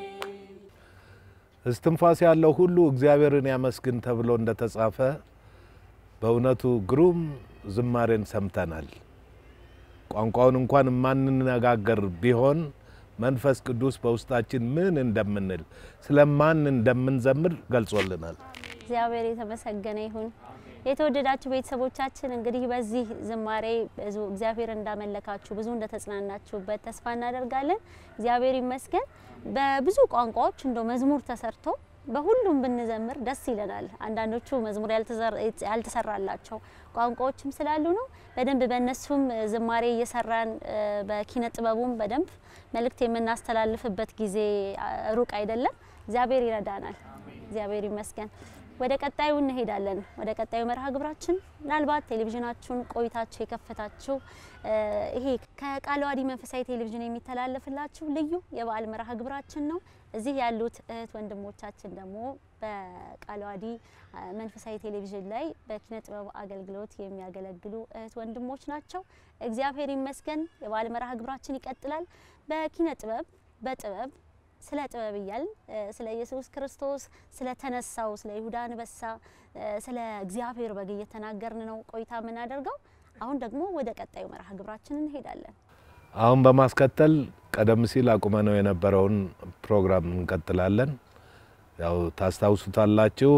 እስትንፋስ ያለው ሁሉ እግዚአብሔርን ያመስግን ተብሎ እንደተጻፈ በእውነቱ ግሩም ዝማሬን ሰምተናል። ቋንቋውን እንኳን ማንነጋገር ቢሆን መንፈስ ቅዱስ በውስጣችን ምን እንደምንል ስለማን እንደምንዘምር ገልጾልናል። እግዚአብሔር የተመሰገነ ይሁን። የተወደዳችሁ ቤተሰቦቻችን እንግዲህ በዚህ ዝማሬ ብዙ እግዚአብሔር እንዳመለካችሁ ብዙ እንደተጽናናችሁበት ተስፋ እናደርጋለን። እግዚአብሔር ይመስገን። በብዙ ቋንቋዎች እንደ መዝሙር ተሰርቶ በሁሉም ብንዘምር ደስ ይለናል። አንዳንዶቹ መዝሙር ያልተሰራላቸው ቋንቋዎችም ስላሉ ነው። በደንብ በእነሱም ዝማሬ እየሰራን በኪነ ጥበቡም በደንብ መልእክት የምናስተላልፍበት ጊዜ ሩቅ አይደለም። እግዚአብሔር ይረዳናል። እግዚአብሔር ይመስገን። ወደ ቀጣዩ እንሄዳለን። ወደ ቀጣዩ መርሃ ግብራችን ምናልባት ቴሌቪዥናችሁን ቆይታችሁ የከፈታችሁ ይሄ ከቃለ ዓዋዲ መንፈሳዊ ቴሌቪዥን የሚተላለፍላችሁ ልዩ የበዓል መርሃ ግብራችን ነው። እዚህ ያሉት እህት ወንድሞቻችን ደግሞ በቃለ ዓዋዲ መንፈሳዊ ቴሌቪዥን ላይ በኪነ ጥበብ አገልግሎት የሚያገለግሉ እህት ወንድሞች ናቸው። እግዚአብሔር ይመስገን። የበዓል መርሃ ግብራችን ይቀጥላል። በኪነ ጥበብ በጥበብ ስለ ጥበብ ይያል ስለ ኢየሱስ ክርስቶስ ስለ ተነሳው ስለ ይሁዳ አንበሳ ስለ እግዚአብሔር በግ እየተናገርን ነው ቆይታ ምን አደርገው። አሁን ደግሞ ወደ ቀጣዩ መርሃ ግብራችን እንሄዳለን። አሁን በማስከተል ቀደም ሲል አቁመነው የነበረውን ፕሮግራም እንቀጥላለን። ያው ታስታውሱታላችሁ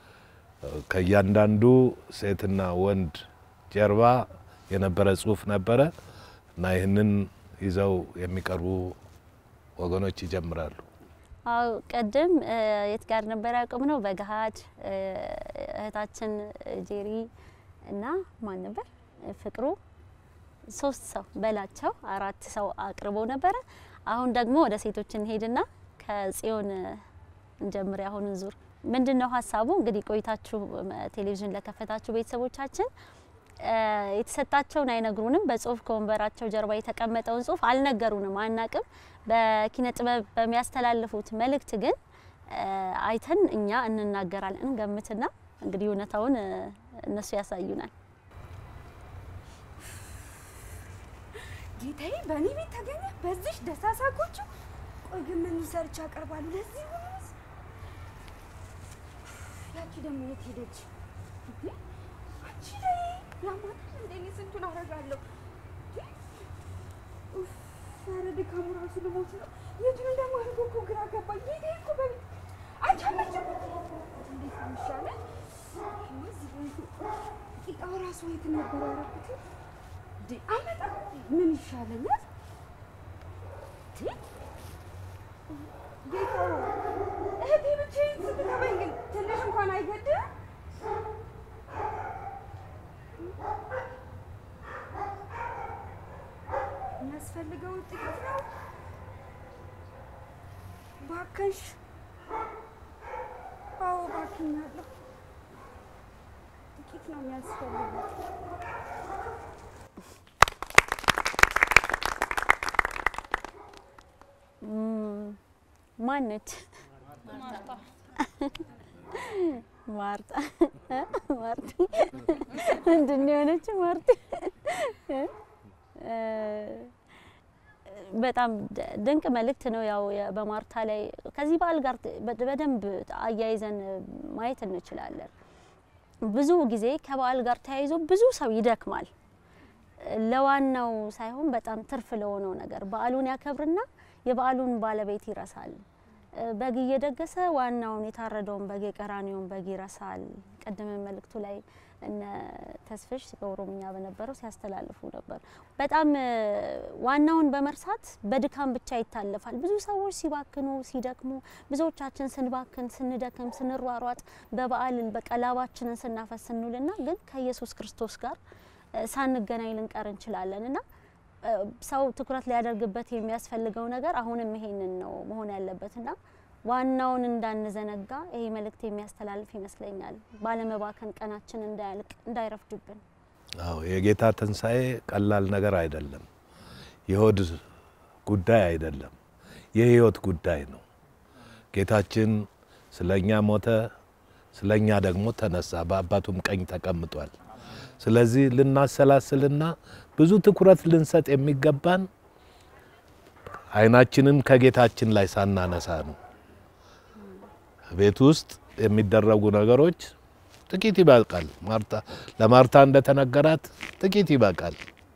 ከያንዳንዱ ሴትና ወንድ ጀርባ የነበረ ጽሁፍ ነበረ እና ይሄንን ይዘው የሚቀርቡ ወገኖች ይጀምራሉ። አው ቀደም የት ጋር ነበር ያቆምነው? በገሃድ እህታችን ጄሪ እና ማን ነበር ፍቅሩ ሶስት ሰው በላቸው አራት ሰው አቅርቦ ነበር። አሁን ደግሞ ወደ ሴቶች እንሄድና ከጽዮን እንጀምር። ያሁንን ዙር ምንድነው ሐሳቡ? እንግዲህ ቆይታችሁ ቴሌቪዥን ለከፈታችሁ ቤተሰቦቻችን የተሰጣቸውን አይነግሩንም። በጽሁፍ ከወንበራቸው ጀርባ የተቀመጠውን ጽሁፍ አልነገሩንም፣ አናቅም። በኪነ ጥበብ በሚያስተላልፉት መልእክት ግን አይተን እኛ እንናገራለን እንገምትና እንግዲህ እውነታውን እነሱ ያሳዩናል። ጌታዬ በእኔ ቤት ተገኘ በዚህ ደሳሳቆቹ። ቆይ ግን ምን ሰርቻ አቀርባሉ ለዚህ ሁሉ? ያቺ ደግሞ የት ሄደች? አንቺ ላይ ያማታል እንደ እኔ ስንቱን አደርጋለሁ። ኧረ ድካሙ ራሱ ልሞት ነው። የቱን እንደማደርገው እኮ ግራ ገባኝ። ጌታዬ እኮ በቤት አንቺ አለችም። እንዴት ነው የሚሻለው? ቂጣው ራሱ የት ነበር ያደረኩት? አመጣ ምን ይሻለኛል? ጌታው እህቴ ብቻዬን ስትተወኝ ግን ትንሽ እንኳን አይገድም? የሚያስፈልገው ጥቂት ነው። ባክሽ። አዎ ባክኛለሁ። ጥቂት ነው የሚያስፈልገው። ማነች? ማርታ ማርቲ ምንድን ነው የሆነችው? ማርቲ በጣም ድንቅ መልእክት ነው። ያው በማርታ ላይ ከዚህ በዓል ጋር በደንብ አያይዘን ማየት እንችላለን። ብዙ ጊዜ ከበዓል ጋር ተያይዞ ብዙ ሰው ይደክማል። ለዋናው ሳይሆን በጣም ትርፍ ለሆነው ነገር በዓሉን ያከብርና የበዓሉን ባለቤት ይረሳል። በግ እየደገሰ ዋናውን የታረደውን በግ የቀራኒውን በግ ይረሳል። ቀደም መልእክቱ ላይ እነ ተስፍሽ በኦሮምኛ በነበረው ሲያስተላልፉ ነበር። በጣም ዋናውን በመርሳት በድካም ብቻ ይታለፋል። ብዙ ሰዎች ሲባክኑ ሲደክሙ፣ ብዙዎቻችን ስንባክን ስንደክም ስንሯሯጥ በበዓል በቀላባችንን ስናፈስ እንውልና ግን ከኢየሱስ ክርስቶስ ጋር ሳንገናኝ ልንቀር እንችላለንና ሰው ትኩረት ሊያደርግበት የሚያስፈልገው ነገር አሁንም ይሄንን ነው መሆን ያለበትና ዋናውን እንዳንዘነጋ ይሄ መልእክት የሚያስተላልፍ ይመስለኛል። ባለመባከን ቀናችን እንዳያልቅ እንዳይረፍድብን። አዎ የጌታ ትንሳኤ ቀላል ነገር አይደለም። የሆድ ጉዳይ አይደለም። የህይወት ጉዳይ ነው። ጌታችን ስለኛ ሞተ፣ ስለኛ ደግሞ ተነሳ፣ በአባቱም ቀኝ ተቀምጧል። ስለዚህ ልናሰላስልና ብዙ ትኩረት ልንሰጥ የሚገባን አይናችንን ከጌታችን ላይ ሳናነሳ ነው። ቤት ውስጥ የሚደረጉ ነገሮች ጥቂት ይበቃል። ለማርታ እንደተነገራት ጥቂት ይበቃል።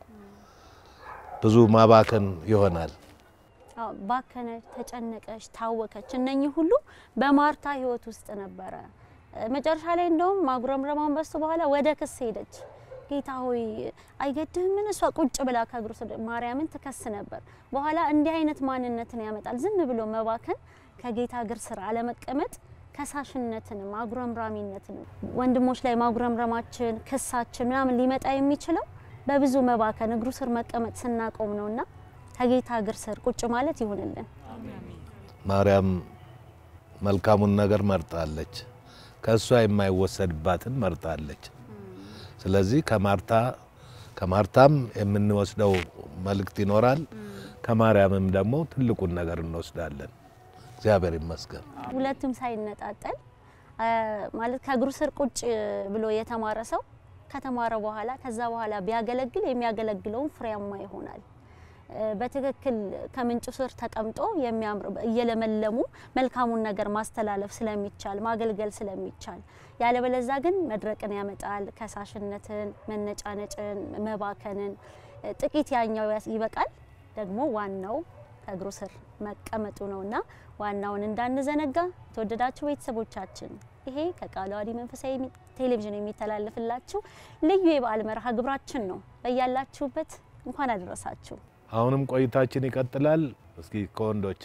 ብዙ ማባከን ይሆናል። አዎ ባከነች፣ ተጨነቀች፣ ታወከች። እነኚህ ሁሉ በማርታ ህይወት ውስጥ ነበረ። መጨረሻ ላይ እንደውም ማጉረምረማን በሱ በኋላ ወደ ክስ ሄደች። ጌታ ሆይ አይገድህም? እሷ ቁጭ ብላ ከእግሩ ስር ማርያምን ትከስ ነበር። በኋላ እንዲህ አይነት ማንነትን ያመጣል። ዝም ብሎ መባከን፣ ከጌታ እግር ስር አለመቀመጥ ከሳሽነትን ማጉረምራሚነትን ወንድሞች ላይ ማጉረምረማችን ክሳችን ምናምን ሊመጣ የሚችለው በብዙ መባከን እግሩ ስር መቀመጥ ስናቆም ነውና ከጌታ እግር ስር ቁጭ ማለት ይሁንልን። ማርያም መልካሙን ነገር መርጣለች። ከሷ የማይወሰድባትን መርጣለች። ስለዚህ ከማርታም የምንወስደው መልእክት ይኖራል። ከማርያምም ደግሞ ትልቁን ነገር እንወስዳለን። እግዚአብሔር ይመስገን። ሁለቱም ሳይነጣጠል ማለት ከእግሩ ስር ቁጭ ብሎ የተማረ ሰው ከተማረ በኋላ ከዛ በኋላ ቢያገለግል የሚያገለግለው ፍሬያማ ይሆናል። በትክክል ከምንጩ ስር ተቀምጦ የሚያምር እየለመለሙ መልካሙን ነገር ማስተላለፍ ስለሚቻል ማገልገል ስለሚቻል፣ ያለበለዛ ግን መድረቅን ያመጣል። ከሳሽነትን፣ መነጫነጭን፣ መባከንን ጥቂት ያኛው ይበቃል። ደግሞ ዋናው ከእግሩ ስር መቀመጡ ነውና ዋናውን እንዳንዘነጋ። ተወደዳችሁ ቤተሰቦቻችን ይሄ ከቃለ ዓዋዲ መንፈሳዊ ቴሌቪዥን የሚተላለፍላችሁ ልዩ የበዓል መርሃ ግብራችን ነው። በያላችሁበት እንኳን አደረሳችሁ። አሁንም ቆይታችን ይቀጥላል። እስኪ ከወንዶች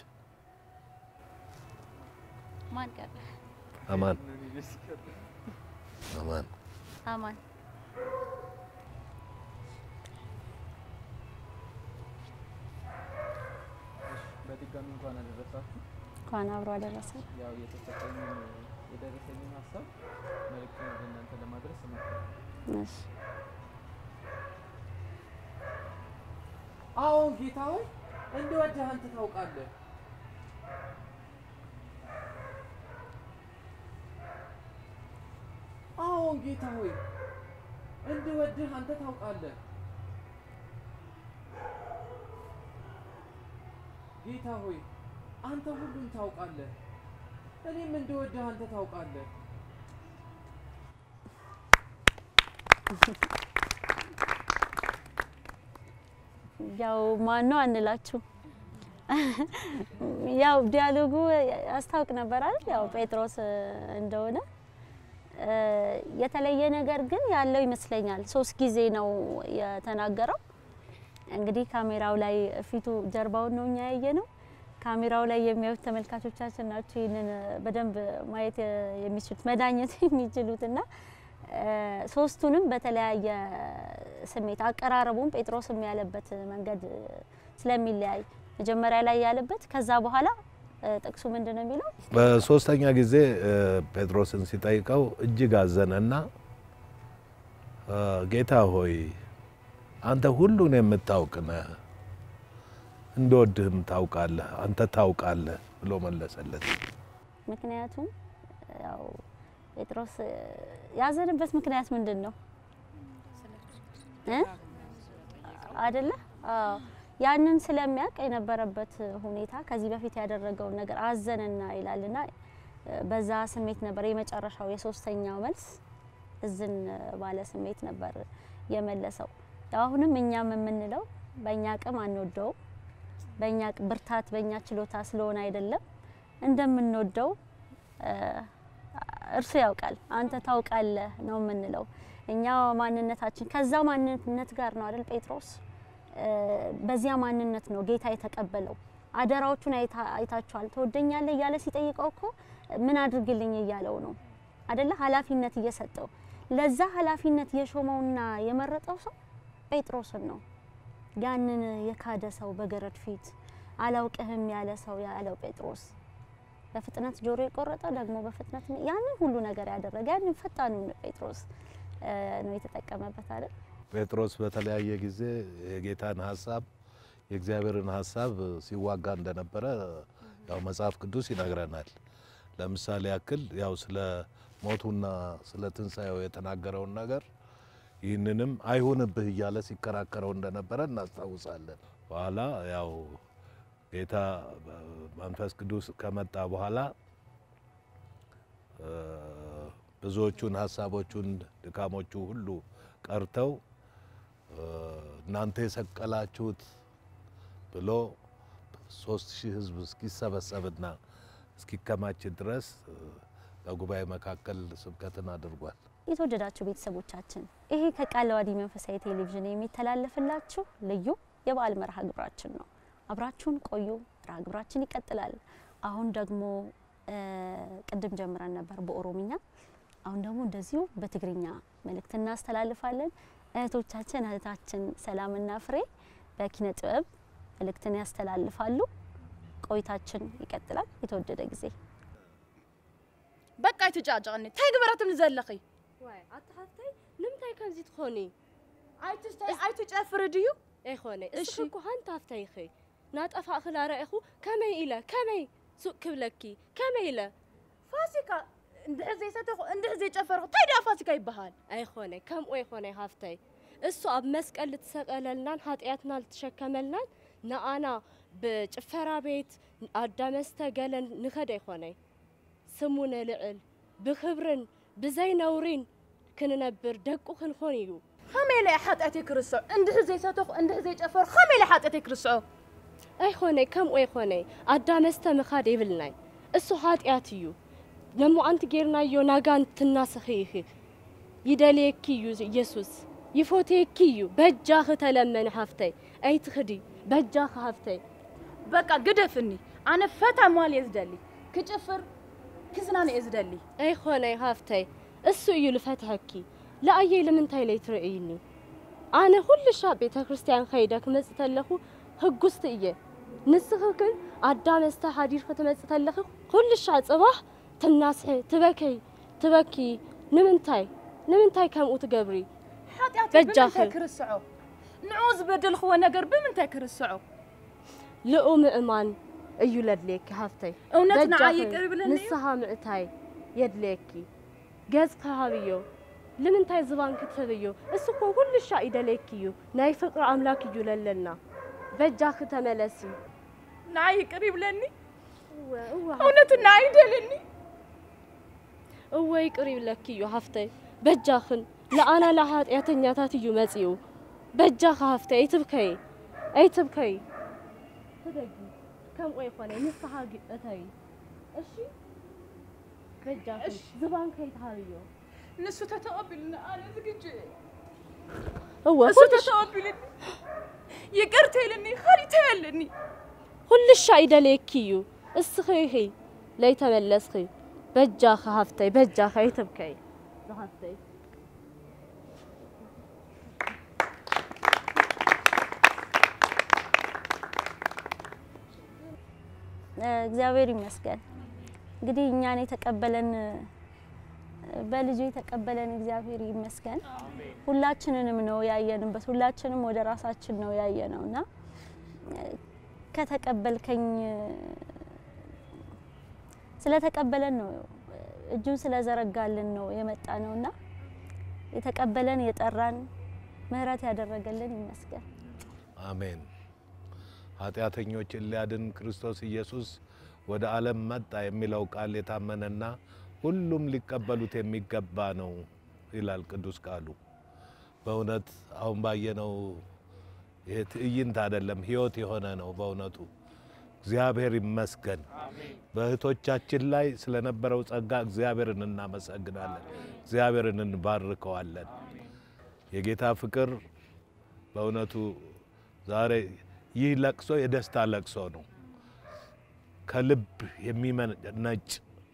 ማን ቀረ? አማን አማን አማን በድጋሚ እንኳን አደረሳችሁ። እንኳን አብሮ አደረሰ። ያው የደረሰኝን ሀሳብ መልእክቱን ለእናንተ ለማድረስ እሞክራለሁ። እሺ አሁን ጌታ ሆይ እንደወደህ አንተ ታውቃለህ። አሁን ጌታ ሆይ እንደወደህ አንተ ታውቃለህ። ጌታ ሆይ አንተ ሁሉን ታውቃለህ፣ እኔም እንደወደህ አንተ ታውቃለህ። ያው ማነው አንላችሁ ያው ዲያሎጉ አስታውቅ ነበር አይደል? ያው ጴጥሮስ እንደሆነ የተለየ ነገር ግን ያለው ይመስለኛል። 3 ጊዜ ነው የተናገረው። እንግዲህ ካሜራው ላይ ፊቱ ጀርባውን ነው ያየነው። ካሜራው ላይ የሚያዩት ተመልካቾቻችን ናቸው ይሄንን በደንብ ማየት የሚችሉት መዳኘት የሚችሉትና ሶስቱንም በተለያየ ስሜት አቀራረቡን ጴጥሮስም ያለበት መንገድ ስለሚለያይ መጀመሪያ ላይ ያለበት ከዛ በኋላ ጥቅሱ ምንድነው የሚለው? በሶስተኛ ጊዜ ጴጥሮስን ሲጠይቀው እጅግ አዘነና ጌታ ሆይ አንተ ሁሉን የምታውቅ ነህ፣ እንደወድህም ታውቃለህ፣ አንተ ታውቃለህ ብሎ መለሰለት። ምክንያቱም ያው ጴጥሮስ ያዘነበት ምክንያት ምንድነው? አይደለ? ያንን ስለሚያውቅ የነበረበት ሁኔታ ከዚህ በፊት ያደረገው ነገር አዘነና ይላልና በዛ ስሜት ነበር የመጨረሻው የሶስተኛው መልስ እዝን ባለ ስሜት ነበር የመለሰው። አሁንም እኛም የምንለው በእኛ አቅም አንወደው፣ በእኛ ብርታት በእኛ ችሎታ ስለሆነ አይደለም እንደምንወደው እርሱ ያውቃል፣ አንተ ታውቃለህ ነው የምንለው። እኛ ማንነታችን ከዛ ማንነት ጋር ነው አይደል? ጴጥሮስ በዚያ ማንነት ነው ጌታ የተቀበለው። አደራዎቹን አይታችኋል። ተወደኛለህ እያለ ሲጠይቀው እኮ ምን አድርግልኝ እያለው ነው አይደለ? ኃላፊነት እየሰጠው ለዛ ኃላፊነት የሾመውና የመረጠው ሰው ጴጥሮስን ነው። ያንን የካደ ሰው በገረድ ፊት አላውቅህም ያለ ሰው ያለው ጴጥሮስ በፍጥነት ጆሮ የቆረጠ ደግሞ በፍጥነት ያንን ሁሉ ነገር ያደረገ ያንን ፈጣኑ ጴጥሮስ ነው የተጠቀመበት አይደል? ጴጥሮስ በተለያየ ጊዜ የጌታን ሐሳብ የእግዚአብሔርን ሐሳብ ሲዋጋ እንደነበረ ያው መጽሐፍ ቅዱስ ይነግረናል። ለምሳሌ ያክል ያው ስለ ሞቱና ስለ ትንሳኤው የተናገረውን ነገር ይህንንም አይሁንብህ እያለ ሲከራከረው እንደነበረ እናስታውሳለን። በኋላ ያው ጌታ መንፈስ ቅዱስ ከመጣ በኋላ ብዙዎቹን ሐሳቦቹን ድካሞቹ ሁሉ ቀርተው እናንተ የሰቀላችሁት ብሎ 3000 ሕዝብ እስኪሰበሰብና እስኪከማች ድረስ በጉባኤ መካከል ስብከትን አድርጓል። የተወደዳችሁ ቤተሰቦቻችን ይሄ ከቃለ ዓዋዲ መንፈሳዊ ቴሌቪዥን የሚተላለፍላችሁ ልዩ የበዓል መርሃ ግብራችን ነው። አብራችሁን ቆዩ። መርሃ ግብራችን ይቀጥላል። አሁን ደግሞ ቅድም ጀምረን ነበር በኦሮምኛ፣ አሁን ደግሞ እንደዚሁ በትግርኛ መልእክት እናስተላልፋለን። እህታችን ሰላምና ፍሬ በኪነ ጥበብ መልእክትን ያስተላልፋሉ። ቆይታችን ይቀጥላል። የተወደደ ጊዜ በቃ ይትጫጫቅኒ ታይ ግበራትም ዘለኺ ዋይ አታፍታይ ንምታይ ከምዚ ትኾኒ አይትጨፍር ድዩ ኣይኾነ እሺ እኮ ሃንታ አፍታይ ኺ ናጠፋእ ኽላረአኹ ከመይ ኢለ ከመይ ሱቅ ክብለኪ ከመይ ኢለ ፋሲካ እንድሕዘይ ሰተኹ እንድሕዘይ ጨፈርኹ ታይ ዳ ፋሲካ ይበሃል ኣይኾነ ከምኡ ኣይኾነ ሃፍታይ እሱ ኣብ መስቀል ልትሰቀለልናን ኃጢአትና ልትሸከመልናን ንኣና ብጭፈራ ቤት ኣዳመስተ ገለን ንኸደ ኣይኾነ ስሙ ነልዕል ብኽብርን ብዘይ ነውሪን ክንነብር ደቁ ክንኾን እዩ ከመይ ኢለ ኃጢአተይ ክርስዖ እንድሕዘይ ሰተኹ እንድሕዘይ ጨፈር ከመይ ኢለ ኃጢአተይ ክርስዖ ኣይኾነ ከምኡ ኣይኾነ ኣዳመስተ ምኻድ ይብልናይ እሱ ኃጢአት እዩ ነሞ ኣንቲ ጌርናዮ ናጋን ትናስኺ ኢኺ ይደልየኪ እዩ ኢየሱስ ይፎቴኪ እዩ በጃኺ ተለመነ ሃፍተይ ኣይትኽዲ በጃኺ ሃፍተይ በቃ ግደፍኒ ኣነ ፈታ ሟል እየ ዝደሊ ክጭፍር ክዝናነ እየ ዝደሊ ኣይኾነ ሃፍተይ እሱ እዩ ልፈትሐኪ ለኣየይ ለምንታይ ለይትርእይኒ ኣነ ኩልሻ ቤተ ክርስቲያን ኸይደ ክመጽእ ተለኹ ህጉስቲ እየ ንስኺ ግን ኣዳመስተ ሓዲር ክትመጽእ ተለኺ ኩልሻ ጽባሕ ትናስሒ ትበኪ ንምንታይ ከምኡ ትገብሪ ኃጢአተይ ብምንታይ ክርስዖ ንዑ ዝበደልኽዎ ነገር ብምንታይ ክርስዖ ልኡ ምእማን እዩ ለድልየኪ ሃፍተይ እውነት ንዓይ ይቅር ይብለኒ ንስኻ ምእታይ የድልየኪ ገጽ ከሃብዮ ንምንታይ ዝባን ክትህብዮ እሱ እኮ ኩልሻ ይደልየኪ እዩ ናይ ፍቅሪ ኣምላክ እዩ ለለና በጃኺ ተመለሲ ናይ ቅሪብ ለኒ እውነት ናይ ደልኒ ወይ ቅሪብ ለኪ እዩ ሃፍተይ በጃኽን ለአና ለኃጢአተኛታት እዩ መጽዩ በጃኽ ሃፍተይ አይትብከይ ተደጊ ከም ቆይ ኾነ ንስሓ ግጠተይ እሺ በጃኽን ዝባን ከይታርዮ ንሱ ተተቀብልና አነ ዝግጅ هو يقرتلني خريتلني كل الشيء دليكيو اسخيخي لا يتملسخي بجا خافتي بجا خيتبكي زهفتي እግዚአብሔር ይመስገን እንግዲህ እኛን የተቀበለን በልጁ የተቀበለን እግዚአብሔር ይመስገን ሁላችንንም ነው ያየንበት ሁላችንም ወደ ራሳችን ነው ያየነውና ከተቀበልከኝ ስለተቀበለን ነው እጁን ስለዘረጋልን ነው የመጣነውና የተቀበለን የጠራን ምህረት ያደረገልን ይመስገን አሜን ኃጢአተኞችን ሊያድን ክርስቶስ ኢየሱስ ወደ ዓለም መጣ የሚለው ቃል የታመነና ሁሉም ሊቀበሉት የሚገባ ነው ይላል ቅዱስ ቃሉ በእውነት አሁን ባየነው የትዕይንት አይደለም ህይወት የሆነ ነው በእውነቱ እግዚአብሔር ይመስገን በእህቶቻችን ላይ ስለነበረው ጸጋ እግዚአብሔርን እናመሰግናለን እግዚአብሔርን እንባርከዋለን የጌታ ፍቅር በእውነቱ ዛሬ ይህ ለቅሶ የደስታ ለቅሶ ነው ከልብ የሚመነጭ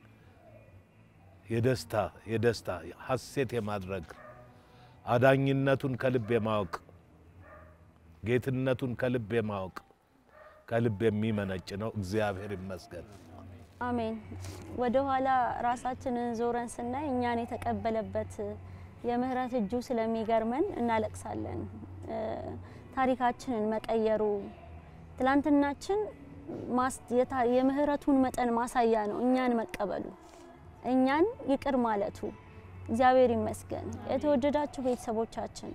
የደስታ ሐሴት የማድረግ አዳኝነቱን ከልብ የማወቅ ጌትነቱን ከልብ የማወቅ ከልብ የሚመነጭ ነው እግዚአብሔር ይመስገን አሜን ወደ ኋላ ራሳችንን ዞረን ስናይ እኛን የተቀበለበት የምህረት እጁ ስለሚገርመን እናለቅሳለን ታሪካችንን መቀየሩ ትላንትናችን የምህረቱን መጠን ማሳያ ነው እኛን መቀበሉ እኛን ይቅር ማለቱ እግዚአብሔር ይመስገን የተወደዳችሁ ቤተሰቦቻችን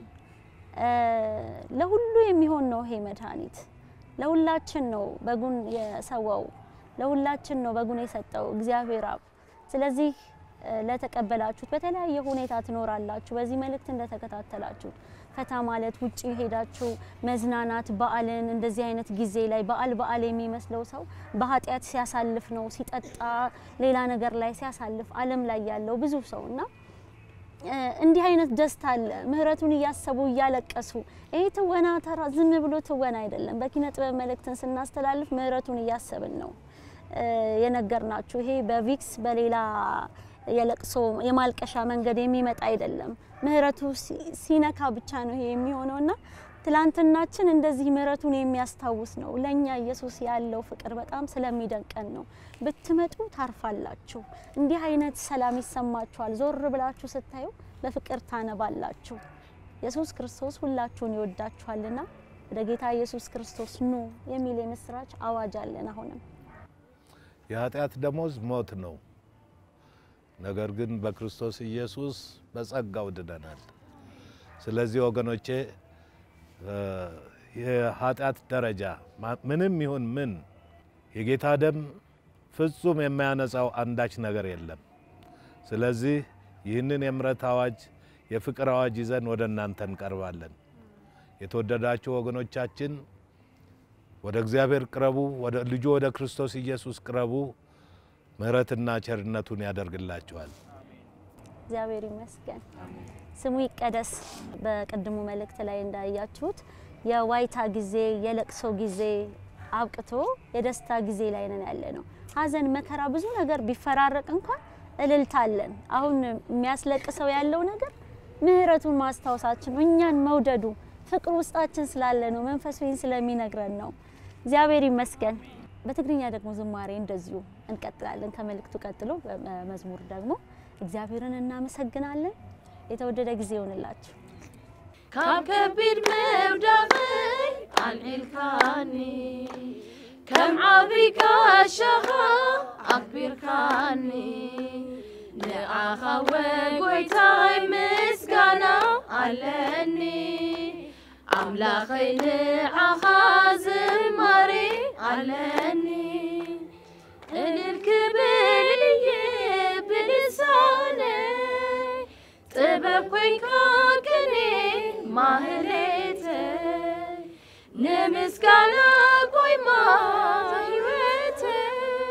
ለሁሉ የሚሆን ነው ይሄ መድኃኒት ለሁላችን ነው በጉን የሰዋው ለሁላችን ነው በጉን የሰጠው እግዚአብሔር አብ ስለዚህ ለተቀበላችሁ በተለያየ ሁኔታ ትኖራላችሁ በዚህ መልእክት እንደተከታተላችሁ ፈታ ማለት ውጪ ሄዳችሁ መዝናናት በዓልን እንደዚህ አይነት ጊዜ ላይ በዓል የሚመስለው ሰው በኃጢያት ሲያሳልፍ ነው ሲጠጣ ሌላ ነገር ላይ ሲያሳልፍ ዓለም ላይ ያለው ብዙ ሰውና እንዲህ አይነት ደስታ አለ ምህረቱን ያያሰቡ ያለቀሱ ይሄ ተወና ተራ ዝም ብሎ ተወና አይደለም በኪነ ጥበብ መልእክትን ስናስተላልፍ ምህረቱን ያያሰብን ነው የነገርናችሁ ይሄ በቪክስ በሌላ የለቅሶ የማልቀሻ መንገድ የሚመጣ አይደለም ምህረቱ ሲነካ ብቻ ነው ይሄ የሚሆነውና ትላንትናችን እንደዚህ ምህረቱን የሚያስታውስ ነው ለኛ ኢየሱስ ያለው ፍቅር በጣም ስለሚደንቀን ነው ብትመጡ ታርፋላችሁ እንዲህ አይነት ሰላም ይሰማችኋል ዞር ብላችሁ ስታዩ በፍቅር ታነባላችሁ ኢየሱስ ክርስቶስ ሁላችሁን ይወዳችኋልና ወደ ጌታ ኢየሱስ ክርስቶስ ኑ የሚል የምስራች አዋጅ አለን አሁንም የኃጢአት ደሞዝ ሞት ነው ነገር ግን በክርስቶስ ኢየሱስ በጸጋው ድነናል ስለዚህ ወገኖቼ የኃጢአት ደረጃ ምንም ይሁን ምን የጌታ ደም ፍጹም የማያነጻው አንዳች ነገር የለም ስለዚህ ይህንን የምሕረት አዋጅ የፍቅር አዋጅ ይዘን ወደ እናንተ እንቀርባለን የተወደዳችሁ ወገኖቻችን ወደ እግዚአብሔር ቅረቡ ወደ ልጁ ወደ ክርስቶስ ኢየሱስ ቅረቡ ምህረትና ቸርነቱን ያደርግላችኋል እግዚአብሔር ይመስገን ስሙ ይቀደስ በቀድሞ መልእክት ላይ እንዳያችሁት የዋይታ ጊዜ የለቅሶ ጊዜ አብቅቶ የደስታ ጊዜ ላይ ነን ያለነው ሐዘን መከራ ብዙ ነገር ቢፈራረቅ እንኳን እልልታለን አሁን የሚያስለቅሰው ያለው ነገር ምህረቱን ማስታወሳችን እኛን መውደዱ ፍቅር ውስጣችን ስላለ ነው መንፈሱን ስለሚነግረን ነው እግዚአብሔር ይመስገን በትግርኛ ደግሞ ዝማሬ እንደዚሁ እንቀጥላለን ከመልእክቱ ቀጥሎ መዝሙር ደግሞ እግዚአብሔርን እናመሰግናለን የተወደደ ጊዜ ይሁንላችሁ ካብ ከቢድ መውደቕይ ኣልዒልካኒ ከም ዓብይ ጋሻኻ ኣክቢርካኒ ንዓኻ ወጎይታይ ምስጋና ኣለኒ ኣምላኸይ ንዓኻ ዝማሬ ኣለኒ كوينكا كني ماهلتي نمسكانا قوي ما هيوتي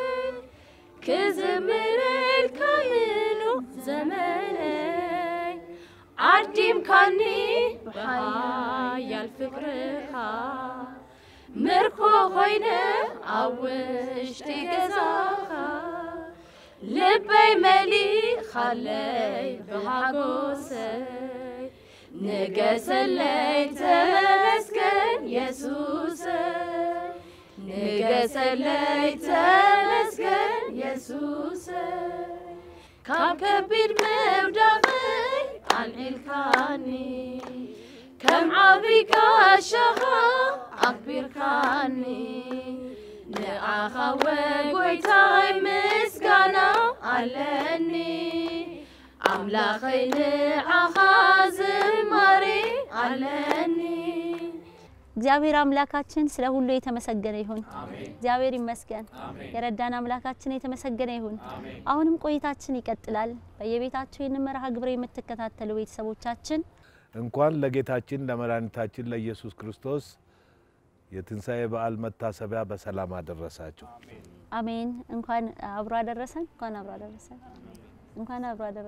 كزمر الكاملو زمني عديم كاني بحيا الفكرها مركو خوينة عوش تجزاها لبي ملي خلي بحقوسي نقاس اللي تمسكن يسوسي نقاس اللي تمسكن يسوسي كم كبير مودغي عن الكاني كم عبيك الشغا أكبر كاني نعاخا وقويتاي مسكانا علني أملاخي نعاخا زماري علني እግዚአብሔር አምላካችን ስለ ሁሉ የተመሰገነ ይሁን እግዚአብሔር ይመስገን የረዳን አምላካችን የተመሰገነ ይሁን አሁንም ቆይታችን ይቀጥላል በየቤታችሁ የነመረሃ ግብር የምትከታተሉ ቤተሰቦቻችን እንኳን ለጌታችን ለመድኃኒታችን ለኢየሱስ ክርስቶስ የትንሣኤ በዓል መታሰቢያ በሰላም አደረሳችሁ አሜን እንኳን አብሮ አደረሰን እንኳን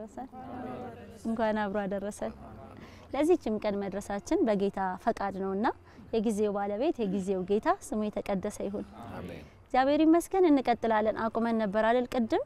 አብሮ አደረሰን ለዚህም ቀን መድረሳችን በጌታ ፈቃድ ነውና የጊዜው ባለቤት የጊዜው ጌታ ስሙ የተቀደሰ ይሁን አሜን እግዚአብሔር ይመስገን እንቀጥላለን አቁመን ነበር አይደል ቅድም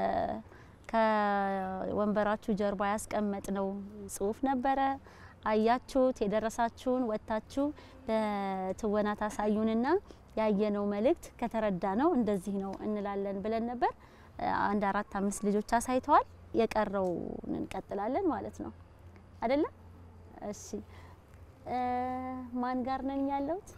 ከወንበራችሁ ጀርባ ያስቀመጥነው ጽሁፍ ነበረ አያችሁት የደረሳችሁን ወጣችሁ በትወና ታሳዩንና ያየነው መልእክት ከተረዳነው እንደዚህ ነው እንላለን ብለን ነበር አንድ 4-5 ልጆች አሳይተዋል የቀረው እንቀጥላለን ማለት ነው አይደለ እሺ ማን ጋር ነኝ ያለውት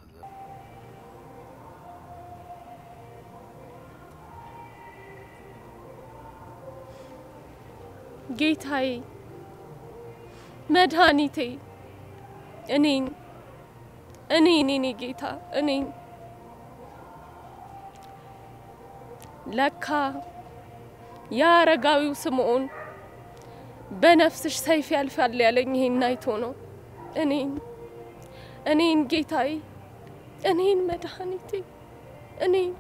ጌታዬ መድኃኒቴ እኔን ጌታ እኔን ለካ ያረጋዊው ስምዖን በነፍስሽ ሰይፍ ያልፋል ያለኝ ይሄን አይቶ ነው እኔን ጌታዬ እኔን መድኃኒቴ እኔን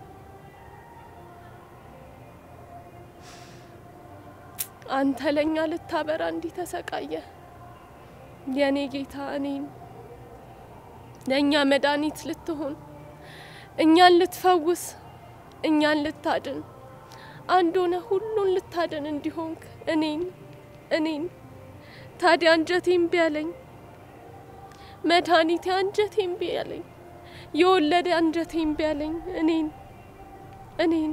አንተ ለኛ ልታበራ እንዲ ተሰቃየ የኔ ጌታ እኔን ለኛ መድኃኒት ልትሆን እኛን ልትፈውስ እኛን ልታድን አንድ ሆነ ሁሉን ልታድን እንዲሆንክ እኔን ታዲያ አንጀቴም ቢያለኝ መድኃኒቴ አንጀቴም ቢያለኝ የወለደ አንጀቴም ቢያለኝ እኔን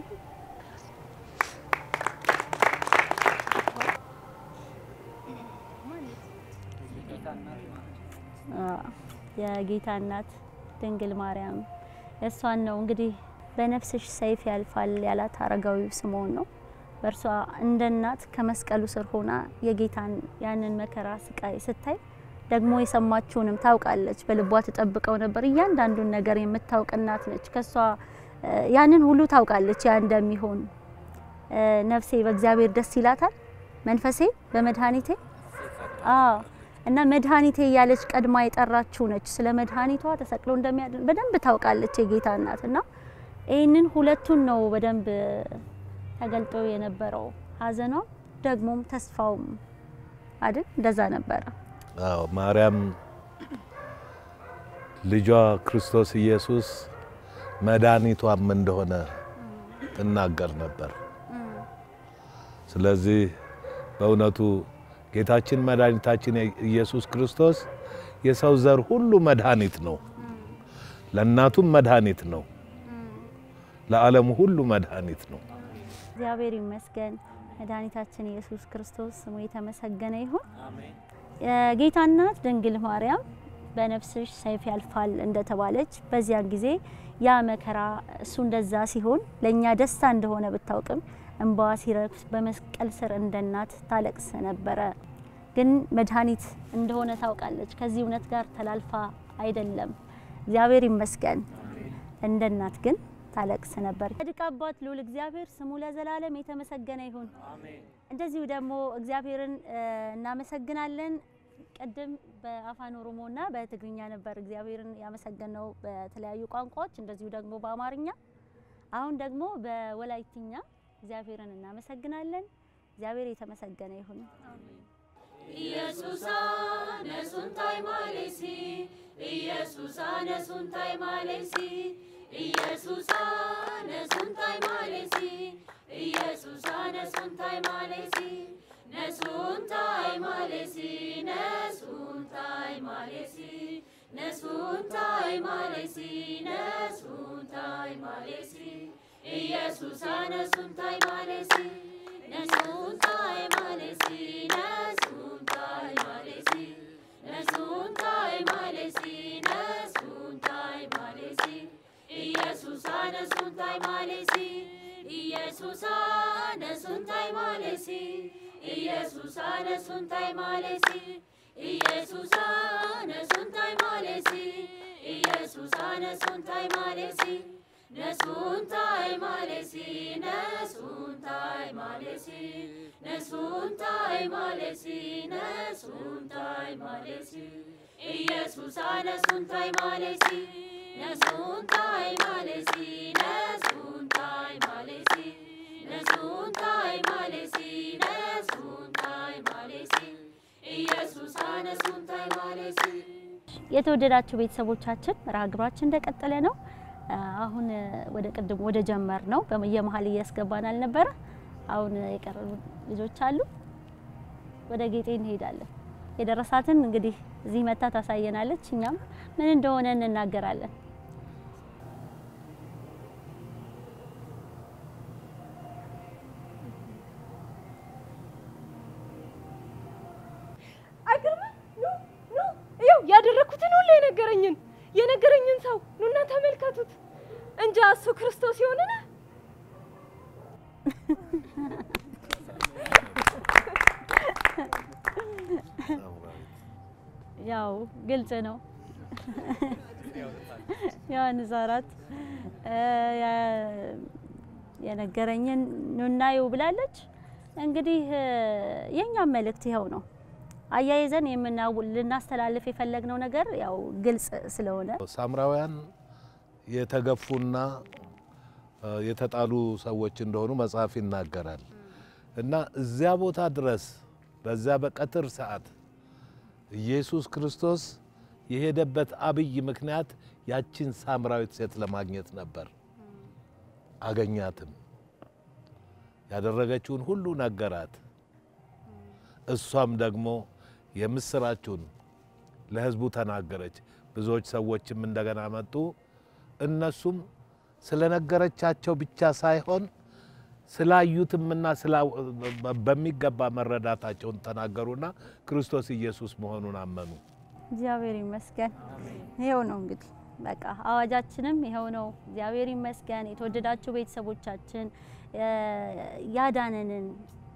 የጌታ እናት ድንግል ማርያም እሷን ነው እንግዲህ በነፍስሽ ሰይፍ ያልፋል ያላት አረጋዊው ስምዖን ነው በርሷ እንደ እናት ከመስቀሉ ስር ሆና የጌታን ያንን መከራ ስቃይ ስታይ ደግሞ የሰማችውንም ታውቃለች በልቧ ተጠብቀው ነበር እያንዳንዱን ነገር የምታውቅ እናት ነች ከሷ ያንን ሁሉ ታውቃለች ያ እንደሚሆን ነፍሴ በእግዚአብሔር ደስ ይላታል መንፈሴ በመድኃኒቴ እና መድኃኒቴ ያለች ቀድማ የጠራችው ነች ስለ መድኃኒቷ ተሰቅሎ እንደሚያድን በደንብ ታውቃለች የጌታ እናትና ይሄንን ሁለቱን ነው በደንብ ተገልጦ የነበረው ሐዘኗ ደግሞም ተስፋውም አይደል እንደዛ ነበር ማርያም ልጇ ክርስቶስ ኢየሱስ መድኃኒቷም እንደሆነ ተናገር ነበር ስለዚህ በእውነቱ ጌታችን መድኃኒታችን ኢየሱስ ክርስቶስ የሰው ዘር ሁሉ መድኃኒት ነው ለእናቱም መድኃኒት ነው ለዓለም ሁሉ መድኃኒት ነው እግዚአብሔር ይመስገን መድኃኒታችን ኢየሱስ ክርስቶስ ስሙ የተመሰገነ ይሁን አሜን ጌታ እናት ድንግል ማርያም በነፍስሽ ሰይፍ ያልፋል እንደተባለች በዚያ ጊዜ ያ መከራ እሱ እንደዛ ሲሆን ለኛ ደስታ እንደሆነ ብታውቅም እንባዋ ሲረግፍ በመስቀል ስር እንደናት ታለቅስ ነበር ግን መድኃኒት እንደሆነ ታውቃለች ከዚህ እውነት ጋር ተላልፋ አይደለም እግዚአብሔር ይመስገን እንደናት ግን ታለቅስ ነበር ጻድቅ አባት ልዑል እግዚአብሔር ስሙ ለዘላለም የተመሰገነ ይሁን አሜን እንደዚሁ ደግሞ እግዚአብሔርን እናመሰግናለን። ቀደም በአፋን ኦሮሞና በትግርኛ ነበር እግዚአብሔርን ያመሰገነው በተለያዩ ቋንቋዎች፣ እንደዚሁ ደግሞ በአማርኛ። አሁን ደግሞ በወላይትኛ እግዚአብሔርን እናመሰግናለን። እግዚአብሔር የተመሰገነ ይሁን። ኢየሱስ ነሱንታይ ማሌሲ ኢየሱስ ነሱንታይ ማሌሲ ኢየሱስ ነሱንታይ ማሌሲ ኢየሱስ ነሱንታይ ማሌሲ ነሱንታይ ማሌሲ ነሱንታይ ማሌሲ ነሱንታይ ማሌሲ ነሱንታይ ማሌሲ ኢየሱስ ነሱንታይ ማሌሲ ነሱንታይ ማሌሲ ነሱንታይ ማሌሲ ነሱንታይ ማሌሲ ነሱንታይ ማሌሲ ኢየሱስ ነሱንታይ ማሌሲ ኢየሱስ ነሱንታይ ማሌሲ ኢየሱስ ነሱንታይ ማሌሲ ኢየሱስ ነሱንታይ ማሌሲ ኢየሱስ ነሱንታይ ማሌሲ ነሱንታይ ማሌሲ ነሱንታይ ማሌሲ ነሱንታይ ማሌሲ ነሱንታይ ማሌሲ ኢየሱስ ነሱንታይ ማሌሲ ነሱንታይ ማሌሲ ነሱንታይ ማሌሲ ነሱንታይ ማሌሲ ነሱንታይ ማሌሲ ኢየሱስ ነሱንታይ ማሌሲ። የተወደዳችሁ ቤተሰቦቻችን መርሃ ግብራችን እንደቀጠለ ነው። አሁን ወደ ቅድም ወደ ጀመር ነው በየመሃል እያስገባን አልነበረ። አሁን የቀረቡ ልጆች አሉ። ወደ ጌጤ እንሄዳለን። የደረሳትን እንግዲህ እዚህ መታ ታሳየናለች። እኛም ምን እንደሆነ እንናገራለን። ያደረኩትን ሁሉ የነገረኝን ሰው ኑና ተመልከቱት። እንጃ እሱ ክርስቶስ ይሆንና ያው ግልጽ ነው። ዮሐንስ 4 የነገረኝን ኑና ይው ብላለች። እንግዲህ የኛም መልእክት ይሄው ነው። አያይዘን ልናስተላልፍ የፈለግነው ነገር ያው ግልጽ ስለሆነ ሳምራውያን የተገፉና የተጣሉ ሰዎች እንደሆኑ መጽሐፍ ይናገራል። እና እዚያ ቦታ ድረስ በዛ በቀትር ሰዓት ኢየሱስ ክርስቶስ የሄደበት አብይ ምክንያት ያችን ሳምራዊት ሴት ለማግኘት ነበር። አገኛትም። ያደረገችውን ሁሉ ነገራት። እሷም ደግሞ የምስራቹን ለህዝቡ ተናገረች። ብዙዎች ሰዎችም እንደገና መጡ። እነሱም ስለነገረቻቸው ብቻ ሳይሆን ስላዩትምና በሚገባ መረዳታቸውን ተናገሩና ክርስቶስ ኢየሱስ መሆኑን አመኑ። እግዚአብሔር ይመስገን። ይሄው ነው እንግዲህ በቃ አዋጃችንም ይሄው ነው። እግዚአብሔር ይመስገን። የተወደዳችሁ ቤተሰቦቻችን ያዳነንን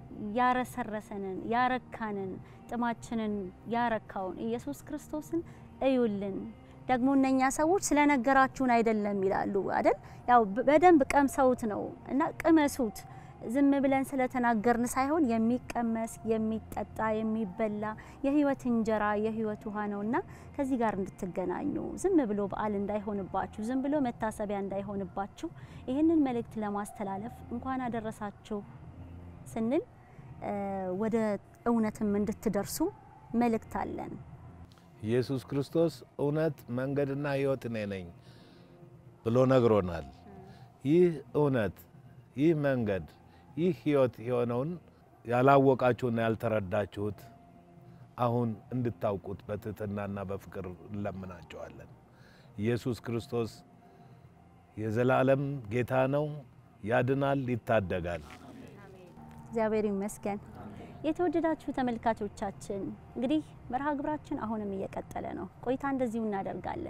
ያረሰረሰንን ያረካንን ጥማችንን ያረካውን ኢየሱስ ክርስቶስን እዩልን። ደግሞ እነኛ ሰዎች ስለነገራችሁን አይደለም ይላሉ አይደል? ያው በደንብ ቀምሰውት ነው እና ቅመሱት። ዝም ብለን ስለተናገርን ሳይሆን የሚቀመስ የሚጠጣ የሚበላ የህይወት እንጀራ የህይወት ውሃ ነውና ከዚህ ጋር እንድትገናኙ ዝም ብሎ በዓል እንዳይሆንባችሁ ዝም ብሎ መታሰቢያ እንዳይሆንባችሁ ይሄንን መልእክት ለማስተላለፍ እንኳን አደረሳችሁ ስንል ወደ እውነትም እንድትደርሱ መልእክት አለን። ኢየሱስ ክርስቶስ እውነት መንገድና ህይወት ነኝ ብሎ ነግሮናል። ይህ እውነት ይህ መንገድ ይህ ህይወት የሆነውን ያላወቃችሁና ያልተረዳችሁት አሁን እንድታውቁት በትህትናና በፍቅር እንለምናችኋለን። ኢየሱስ ክርስቶስ የዘላለም ጌታ ነው። ያድናል፣ ይታደጋል። እግዚአብሔር ይመስገን። የተወደዳችሁ ተመልካቾቻችን እንግዲህ መርሃ ግብራችን አሁንም እየቀጠለ ነው። ቆይታ እንደዚሁ እናደርጋለን።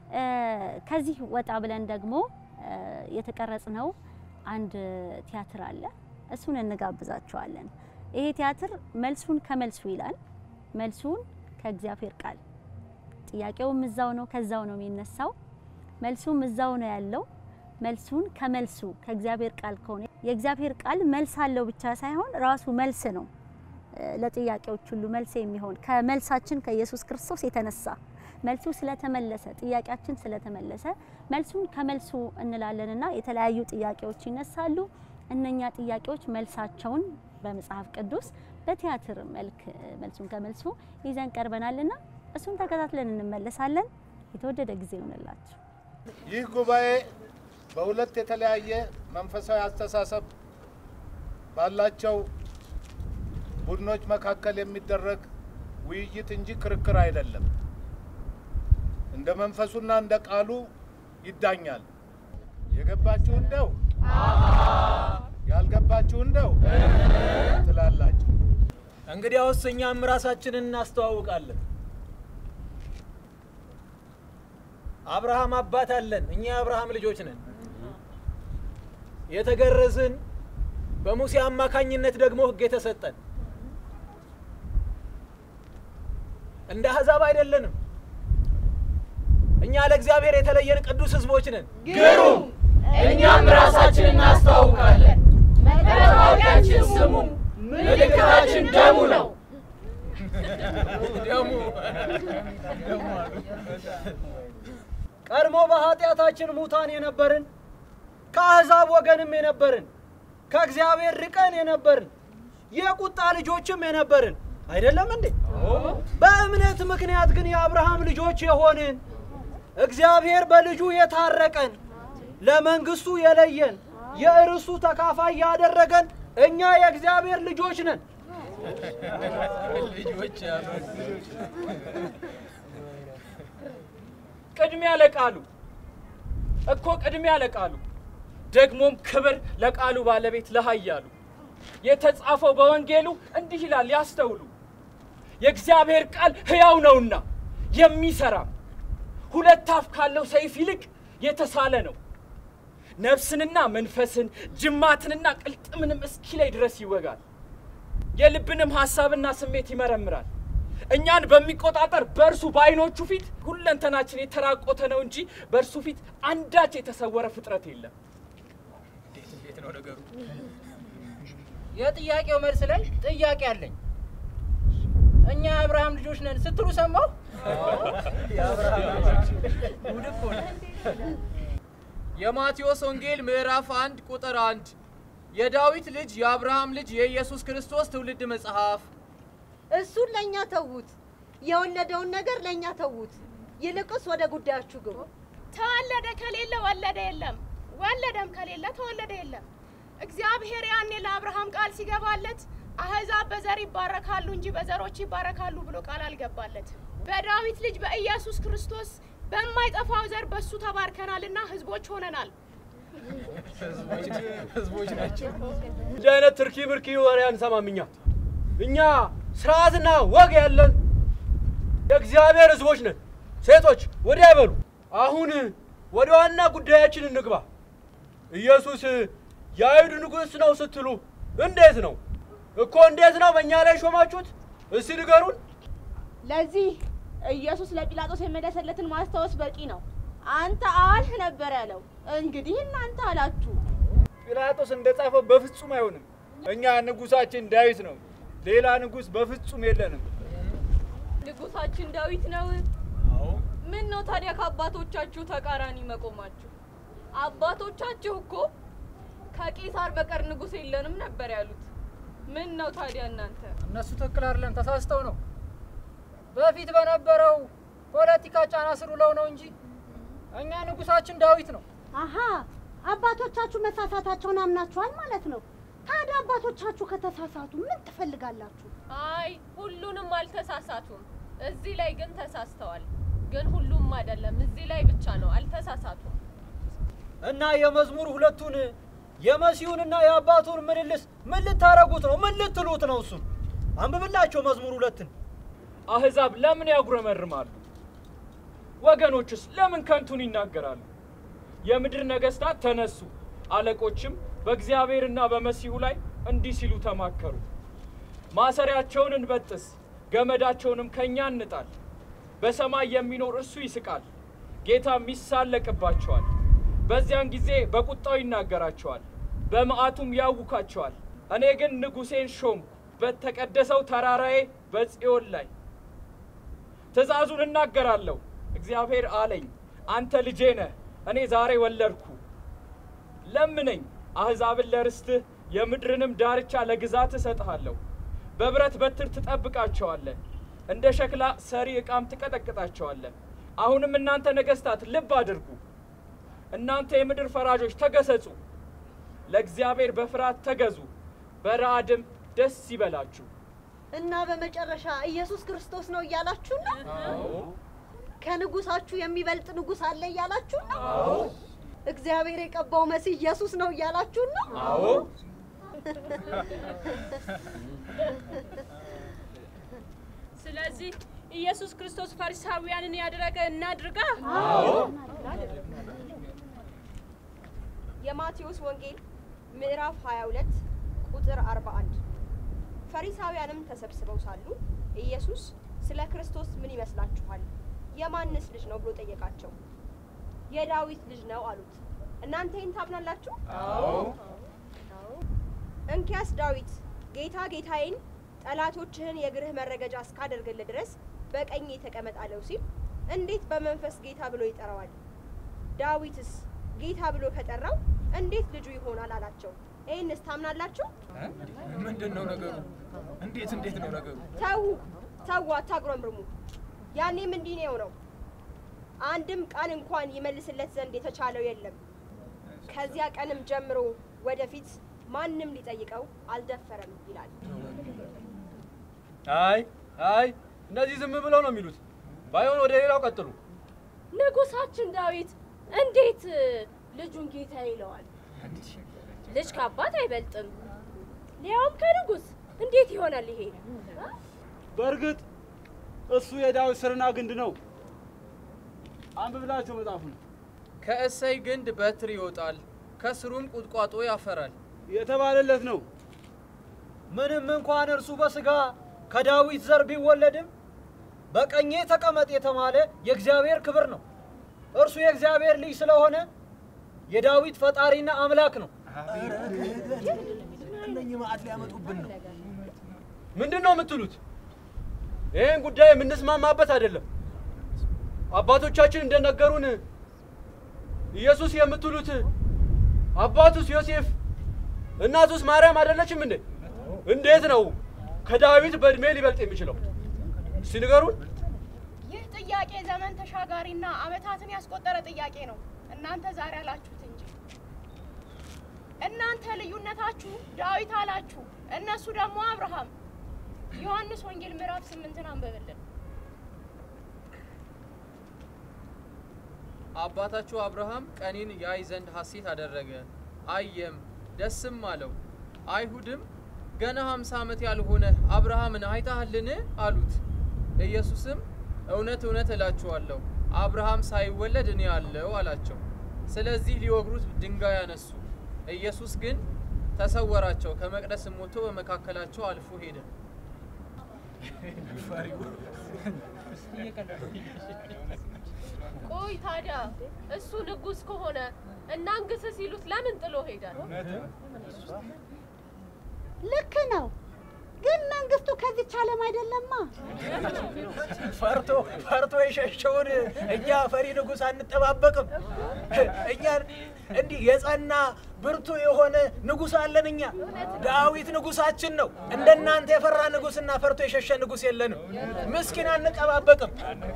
ከዚህ ወጣ ብለን ደግሞ የተቀረጽነው አንድ ቲያትር አለ። እሱን እንጋብዛችኋለን። ይሄ ቲያትር መልሱን ከመልሱ ይላል። መልሱን ከእግዚአብሔር ቃል ጥያቄውም እዛው ነው፣ ከዛው ነው የሚነሳው። መልሱም እዛው ነው ያለው። መልሱን ከመልሱ ከእግዚአብሔር ቃል ከሆነ የእግዚአብሔር ቃል መልስ አለው ብቻ ሳይሆን ራሱ መልስ ነው። ለጥያቄዎች ሁሉ መልስ የሚሆን ከመልሳችን ከኢየሱስ ክርስቶስ የተነሳ መልሱ ስለተመለሰ ጥያቄያችን ስለተመለሰ መልሱን ከመልሱ እንላለንና የተለያዩ ጥያቄዎች ይነሳሉ። እነኛ ጥያቄዎች መልሳቸውን በመጽሐፍ ቅዱስ በቲያትር መልክ መልሱን ከመልሱ ይዘን ቀርበናልና እሱን ተከታትለን እንመለሳለን። የተወደደ ጊዜ ይሁንላችሁ። ይህ ጉባኤ በሁለት የተለያየ መንፈሳዊ አስተሳሰብ ባላቸው ቡድኖች መካከል የሚደረግ ውይይት እንጂ ክርክር አይደለም። እንደ መንፈሱና እንደ ቃሉ ይዳኛል። የገባችሁ እንደው ያልገባችሁ እንደው ትላላችሁ። እንግዲያውስ እኛም ራሳችንን እናስተዋውቃለን። አብርሃም አባት አለን። እኛ አብርሃም ልጆች ነን። የተገረዝን በሙሴ አማካኝነት ደግሞ ሕግ የተሰጠን እንደ አሕዛብ አይደለንም። እኛ ለእግዚአብሔር የተለየን ቅዱስ ሕዝቦች ነን። ግሩም! እኛም ራሳችንን እናስተዋውቃለን። መታወቂያችን ስሙ፣ ምልክታችን ደሙ ነው። ደሙ ቀድሞ በኃጢአታችን ሙታን የነበርን ከአሕዛብ ወገንም የነበርን ከእግዚአብሔር ርቀን የነበርን የቁጣ ልጆችም የነበርን አይደለም እንዴ? በእምነት ምክንያት ግን የአብርሃም ልጆች የሆንን እግዚአብሔር በልጁ የታረቀን ለመንግስቱ የለየን የእርሱ ተካፋይ ያደረገን እኛ የእግዚአብሔር ልጆች ነን። ልጆች ያሉት ቅድሚያ ለቃሉ እኮ ቅድሚያ ለቃሉ ደግሞም ክብር ለቃሉ ባለቤት ለኃያሉ የተጻፈው በወንጌሉ እንዲህ ይላል ያስተውሉ። የእግዚአብሔር ቃል ሕያው ነውና የሚሰራ ሁለት አፍ ካለው ሰይፍ ይልቅ የተሳለ ነው። ነፍስንና መንፈስን ጅማትንና ቅልጥምንም እስኪለይ ድረስ ይወጋል። የልብንም ሐሳብና ስሜት ይመረምራል። እኛን በሚቆጣጠር በእርሱ በዓይኖቹ ፊት ሁለንተናችን የተራቆተ ነው እንጂ በእርሱ ፊት አንዳች የተሰወረ ፍጥረት የለም። እንዴት ነው ነገሩ? የጥያቄው መልስ ላይ ጥያቄ አለኝ። እኛ የአብርሃም ልጆች ነን ስትሉ ሰማሁ። የማቴዎስ ወንጌል ምዕራፍ 1 ቁጥር 1 የዳዊት ልጅ የአብርሃም ልጅ የኢየሱስ ክርስቶስ ትውልድ መጽሐፍ። እሱን ለኛ ተዉት፣ የወለደውን ነገር ለኛ ተዉት። ይልቅስ ወደ ጉዳያችሁ ግቡ። ተወለደ ከሌለ ወለደ የለም፣ ወለደም ከሌለ ተወለደ የለም። እግዚአብሔር ያኔ ለአብርሃም ቃል ሲገባለት አሕዛብ በዘር ይባረካሉ እንጂ በዘሮች ይባረካሉ ብሎ ቃል አልገባለት። በዳዊት ልጅ በኢየሱስ ክርስቶስ በማይጠፋው ዘር በሱ ተባርከናልና ህዝቦች ሆነናል። ህዝቦች ናቸው። እንዲህ አይነት ትርኪ ምርኪ ወሬ አንሰማም። እኛ ስርዓትና ወግ ያለን የእግዚአብሔር ህዝቦች ነን። ሴቶች ወዲያ ይበሉ። አሁን ወደ ዋና ጉዳያችን እንግባ። ኢየሱስ የአይሁድ ንጉሥ ነው ስትሉ እንዴት ነው እኮ እንዴት ነው በእኛ ላይ ሾማችሁት? እስቲ ንገሩን። ለዚህ ኢየሱስ ለጲላጦስ የመለሰለትን ማስታወስ በቂ ነው። አንተ አልህ ነበር ያለው፣ እንግዲህ እናንተ አላችሁ። ጲላጦስ እንደጻፈው በፍጹም አይሆንም። እኛ ንጉሳችን ዳዊት ነው፣ ሌላ ንጉሥ በፍጹም የለንም። ንጉሳችን ዳዊት ነው። ምን ነው ታዲያ ከአባቶቻችሁ ተቃራኒ መቆማችሁ? አባቶቻችሁ እኮ ከቄሳር በቀር ንጉሥ የለንም ነበር ያሉት። ምን ነው ታዲያ እናንተ? እነሱ ትክክል አይደለም፣ ተሳስተው ነው። በፊት በነበረው ፖለቲካ ጫና ስር ውለው ነው እንጂ እኛ ንጉሳችን ዳዊት ነው። አሃ አባቶቻችሁ መሳሳታቸውን አምናችኋል ማለት ነው። ታዲያ አባቶቻችሁ ከተሳሳቱ ምን ትፈልጋላችሁ? አይ ሁሉንም አልተሳሳቱም። እዚህ ላይ ግን ተሳስተዋል። ግን ሁሉም አይደለም፣ እዚህ ላይ ብቻ ነው አልተሳሳቱም። እና የመዝሙር ሁለቱን የመሲሁንና የአባቱን ምልልስ ምን ልታረጉት ነው? ምን ልትሉት ነው? እሱን አንብብላቸው መዝሙር ሁለትን። አሕዛብ ለምን ያጉረመርማሉ? ወገኖችስ ለምን ከንቱን ይናገራሉ? የምድር ነገሥታት ተነሱ፣ አለቆችም በእግዚአብሔርና በመሲሁ ላይ እንዲህ ሲሉ ተማከሩ። ማሰሪያቸውን እንበጥስ፣ ገመዳቸውንም ከኛ እንጣል። በሰማይ የሚኖር እርሱ ይስቃል፣ ጌታም ይሳለቅባቸዋል። በዚያን ጊዜ በቁጣው ይናገራቸዋል፣ በመዓቱም ያውካቸዋል። እኔ ግን ንጉሴን ሾምኩ በተቀደሰው ተራራዬ በጽዮን ላይ። ትእዛዙን እናገራለሁ። እግዚአብሔር አለኝ አንተ ልጄ ነህ፣ እኔ ዛሬ ወለድኩ። ለምነኝ አሕዛብን ለርስትህ የምድርንም ዳርቻ ለግዛት እሰጥሃለሁ። በብረት በትር ትጠብቃቸዋለህ፣ እንደ ሸክላ ሰሪ ዕቃም ትቀጠቅጣቸዋለህ። አሁንም እናንተ ነገሥታት ልብ አድርጉ፣ እናንተ የምድር ፈራጆች ተገሰጹ። ለእግዚአብሔር በፍርሃት ተገዙ፣ በረዓድም ደስ ይበላችሁ። እና በመጨረሻ ኢየሱስ ክርስቶስ ነው እያላችሁ ነው? ከንጉሳችሁ የሚበልጥ ንጉስ አለ እያላችሁ ነው? እግዚአብሔር የቀባው መሲህ ኢየሱስ ነው እያላችሁ ነው? ስለዚህ ኢየሱስ ክርስቶስ ፈሪሳውያንን ያደረገ እናድርጋ? የማቴዎስ ወንጌል ምዕራፍ 22 ቁጥር 41 ፈሪሳውያንም ተሰብስበው ሳሉ ኢየሱስ ስለ ክርስቶስ ምን ይመስላችኋል? የማንስ ልጅ ነው ብሎ ጠየቃቸው። የዳዊት ልጅ ነው አሉት። እናንተ ይህን ታምናላችሁ? እንኪያስ ዳዊት ጌታ ጌታዬን ጠላቶችህን የእግርህ መረገጫ እስካደርግልህ ድረስ በቀኜ ተቀመጥ አለው ሲል እንዴት በመንፈስ ጌታ ብሎ ይጠራዋል? ዳዊትስ ጌታ ብሎ ከጠራው እንዴት ልጁ ይሆናል አላቸው። ይህንስ ታምናላችሁ? ምንድነው ነገሩ? እንዴት ነው ነገሩ? ተው አታጉረምርሙ። ያኔም እንዲህ ነው የሆነው። አንድም ቃል እንኳን ይመልስለት ዘንድ የተቻለው የለም። ከዚያ ቀንም ጀምሮ ወደፊት ማንም ሊጠይቀው አልደፈረም ይላል። አይ እነዚህ ዝም ብለው ነው የሚሉት። ባይሆን ወደ ሌላው ቀጥሉ። ንጉሳችን ዳዊት እንዴት ልጁን ጌታ ይለዋል? ልጅ ከአባት አይበልጥም፣ ሊያውም ከንጉስ እንዴት ይሆናል ይሄ? በእርግጥ እሱ የዳዊት ስርና ግንድ ነው። አንብብላችሁ መጽሐፉን። ከእሰይ ግንድ በትር ይወጣል፣ ከስሩም ቁጥቋጦ ያፈራል የተባለለት ነው። ምንም እንኳን እርሱ በስጋ ከዳዊት ዘር ቢወለድም በቀኜ ተቀመጥ የተባለ የእግዚአብሔር ክብር ነው። እርሱ የእግዚአብሔር ልጅ ስለሆነ የዳዊት ፈጣሪና አምላክ ነው። እነኚህ ማዕት ሊያመጡብን ነው። ምንድነው የምትሉት? ይሄን ጉዳይ የምንስማማበት አይደለም። አባቶቻችን እንደነገሩን ኢየሱስ የምትሉት አባቱስ ዮሴፍ እናቱስ ማርያም አይደለችም እንዴ? እንዴት ነው ከዳዊት በእድሜ ሊበልጥ የሚችለው? እስቲ ንገሩን። ይህ ጥያቄ ዘመን ተሻጋሪና ዓመታትን ያስቆጠረ ጥያቄ ነው። እናንተ ዛሬ አላችሁት እንጂ። እናንተ ልዩነታችሁ ዳዊት አላችሁ፣ እነሱ ደግሞ አብርሃም። ዮሐንስ ወንጌል ምዕራፍ 8ን አንብብልን። አባታችሁ አብርሃም ቀኔን ያይ ዘንድ ሐሴት አደረገ፣ አየም ደስም አለው። አይሁድም ገና 50 ዓመት ያልሆነ አብርሃምን አይተሃልን አሉት። ኢየሱስም እውነት እውነት እላችኋለሁ አብርሃም ሳይወለድ እኔ አለው አላቸው። ስለዚህ ሊወግሩት ድንጋይ ያነሱ። ኢየሱስ ግን ተሰወራቸው፣ ከመቅደስም ወጥቶ በመካከላቸው አልፎ ሄደ። ቆይ ታዲያ እሱ ንጉስ ከሆነ እናንግስ ሲሉት ለምን ጥሎ ሄዳል? ልክ ነው፣ ግን መንግስቱ ከዚች ዓለም አይደለማ። ፈርቶ የሸሸውን እኛ ፈሪ ንጉስ አንጠባበቅም። እኛ እንዲህ የጸና ብርቱ የሆነ ንጉስ አለን። እኛ ዳዊት ንጉሳችን ነው። እንደናንተ የፈራ ንጉስና ፈርቶ የሸሸ ንጉስ የለንም። ምስኪን አንጠባበቅም።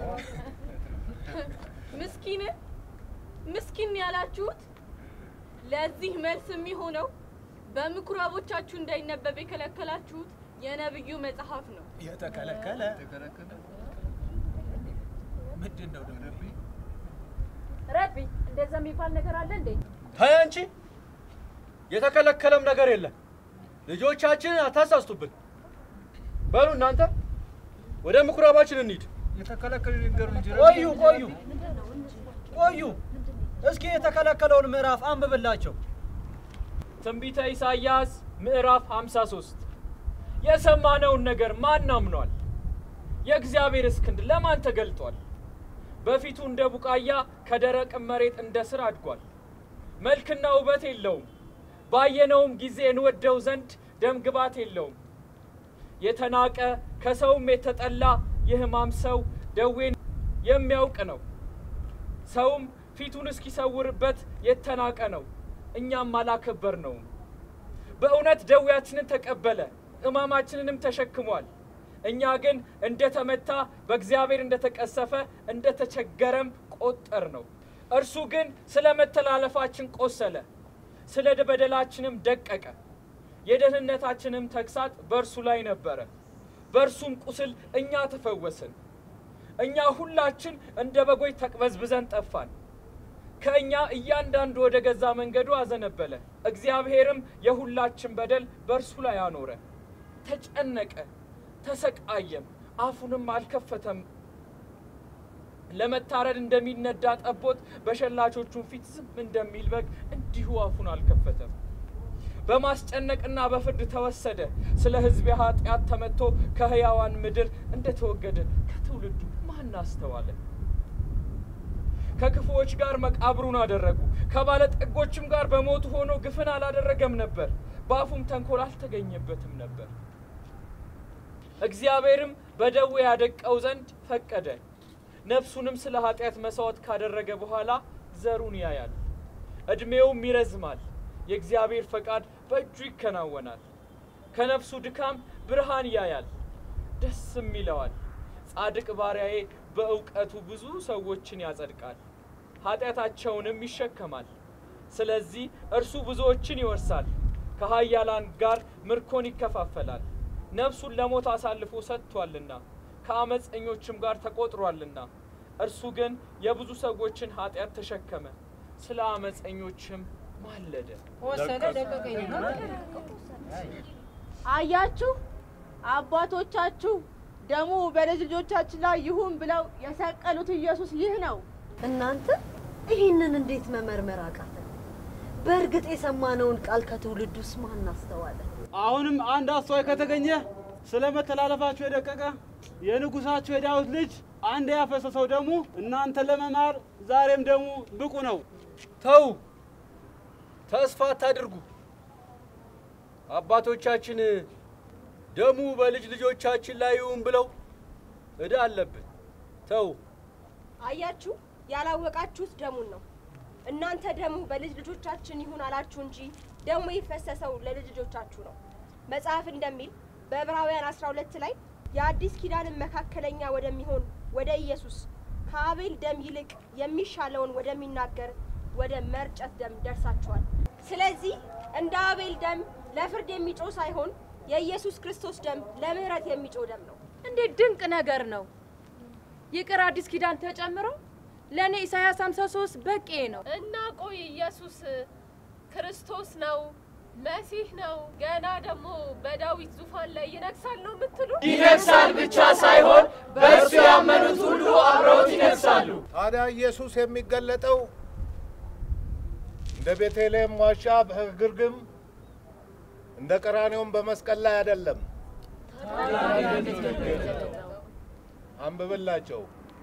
ምስኪን ያላችሁት ለዚህ መልስ የሚሆነው በምኩራቦቻችሁ እንዳይነበብ የከለከላችሁት የነብዩ መጽሐፍ ነው። የተከለከለ ምንድነው ደግሞ? ረቢ እንደዛ የሚባል ነገር አለ እንዴ? ተይ አንቺ፣ የተከለከለም ነገር የለም። ልጆቻችንን አታሳስቱብን። በሉ እናንተ ወደ ምኩራባችን እንሂድ። የተከለከለ ነገር እንጂ። ቆዩ፣ እስኪ የተከለከለውን ምዕራፍ አንብብላቸው። ትንቢተ ኢሳይያስ ምዕራፍ 53 የሰማነውን ነገር ማን አምኗል? የእግዚአብሔርስ ክንድ ለማን ተገልጧል? በፊቱ እንደ ቡቃያ ከደረቅ መሬት እንደ ስር አድጓል። መልክና ውበት የለውም፣ ባየነውም ጊዜ እንወደው ዘንድ ደም ግባት የለውም። የተናቀ ከሰውም የተጠላ የሕማም ሰው ደዌን የሚያውቅ ነው። ሰውም ፊቱን እስኪሰውርበት የተናቀ ነው፣ እኛም አላከበርነውም። በእውነት ደዌያችንን ተቀበለ፣ ሕማማችንንም ተሸክሟል። እኛ ግን እንደተመታ በእግዚአብሔር እንደተቀሰፈ እንደተቸገረም ቆጠር ነው። እርሱ ግን ስለ መተላለፋችን ቆሰለ፣ ስለ በደላችንም ደቀቀ። የደህንነታችንም ተግሳጽ በእርሱ ላይ ነበረ፣ በእርሱም ቁስል እኛ ተፈወስን። እኛ ሁላችን እንደ በጎች ተቅበዝብዘን ጠፋን፣ ከእኛ እያንዳንዱ ወደ ገዛ መንገዱ አዘነበለ። እግዚአብሔርም የሁላችን በደል በእርሱ ላይ አኖረ። ተጨነቀ፣ ተሰቃየም፣ አፉንም አልከፈተም። ለመታረድ እንደሚነዳ ጠቦት በሸላቾቹ ፊት ዝም እንደሚል በግ እንዲሁ አፉን አልከፈተም። በማስጨነቅና በፍርድ ተወሰደ። ስለ ሕዝብ ኃጢአት ተመትቶ ከሕያዋን ምድር እንደተወገደ ከትውልዱ ማን አስተዋለ? ከክፉዎች ጋር መቃብሩን አደረጉ፣ ከባለጠጎችም ጋር በሞቱ ሆኖ ግፍን አላደረገም ነበር፣ በአፉም ተንኮል አልተገኘበትም ነበር። እግዚአብሔርም በደዌ ያደቀው ዘንድ ፈቀደ። ነፍሱንም ስለ ኃጢአት መስዋዕት ካደረገ በኋላ ዘሩን ያያል፣ ዕድሜውም ይረዝማል። የእግዚአብሔር ፈቃድ በእጁ ይከናወናል። ከነፍሱ ድካም ብርሃን ያያል፣ ደስም ይለዋል። ጻድቅ ባሪያዬ በእውቀቱ ብዙ ሰዎችን ያጸድቃል፣ ኃጢአታቸውንም ይሸከማል። ስለዚህ እርሱ ብዙዎችን ይወርሳል፣ ከኃያላን ጋር ምርኮን ይከፋፈላል። ነፍሱን ለሞት አሳልፎ ሰጥቷልና ከአመፀኞችም ጋር ተቆጥሯልና። እርሱ ግን የብዙ ሰዎችን ኃጢአት ተሸከመ፣ ስለ አመፀኞችም ማለደ። አያችሁ፣ አባቶቻችሁ ደሙ በልጅ ልጆቻችን ላይ ይሁን ብለው የሰቀሉት ኢየሱስ ይህ ነው። እናንተ ይህንን እንዴት መመርመር አቃተን? በእርግጥ የሰማነውን ቃል ከትውልዱስ ማን አስተዋለ? አሁንም አንድ አስተዋይ ከተገኘ ስለ መተላለፋችሁ የደቀቀ የንጉሳችሁ የዳዊት ልጅ አንድ ያፈሰሰው ደሙ እናንተ ለመማር ዛሬም ደሙ ብቁ ነው። ተው፣ ተስፋ አታድርጉ። አባቶቻችን ደሙ በልጅ ልጆቻችን ላይ ይሁን ብለው ዕዳ አለብን። ተው። አያችሁ፣ ያላወቃችሁት ደሙን ነው። እናንተ ደሙ በልጅ ልጆቻችን ይሁን አላችሁ እንጂ ደሙ የፈሰሰው ለልጅ ልጆቻችሁ ነው። መጽሐፍ እንደሚል በዕብራውያን 12 ላይ የአዲስ ኪዳንን መካከለኛ ወደሚሆን ወደ ኢየሱስ ከአቤል ደም ይልቅ የሚሻለውን ወደሚናገር ወደ መርጨት ደም ደርሳችኋል። ስለዚህ እንደ አቤል ደም ለፍርድ የሚጮህ ሳይሆን የኢየሱስ ክርስቶስ ደም ለምህረት የሚጮህ ደም ነው። እንዴት ድንቅ ነገር ነው! ይቅር አዲስ ኪዳን ተጨምሮ ለኔ ኢሳይያስ 53 በቂ ነው። እና ቆይ ኢየሱስ ክርስቶስ ነው፣ መሲህ ነው፣ ገና ደግሞ በዳዊት ዙፋን ላይ ይነግሳል ነው የምትሉ? ይነግሳል ብቻ ሳይሆን በእርሱ ያመኑት ሁሉ አብረውት ይነግሳሉ። ታዲያ ኢየሱስ የሚገለጠው እንደ ቤተልሔም ዋሻ በግርግም እንደ ቀራኔውም በመስቀል ላይ አይደለም። አንብብላቸው።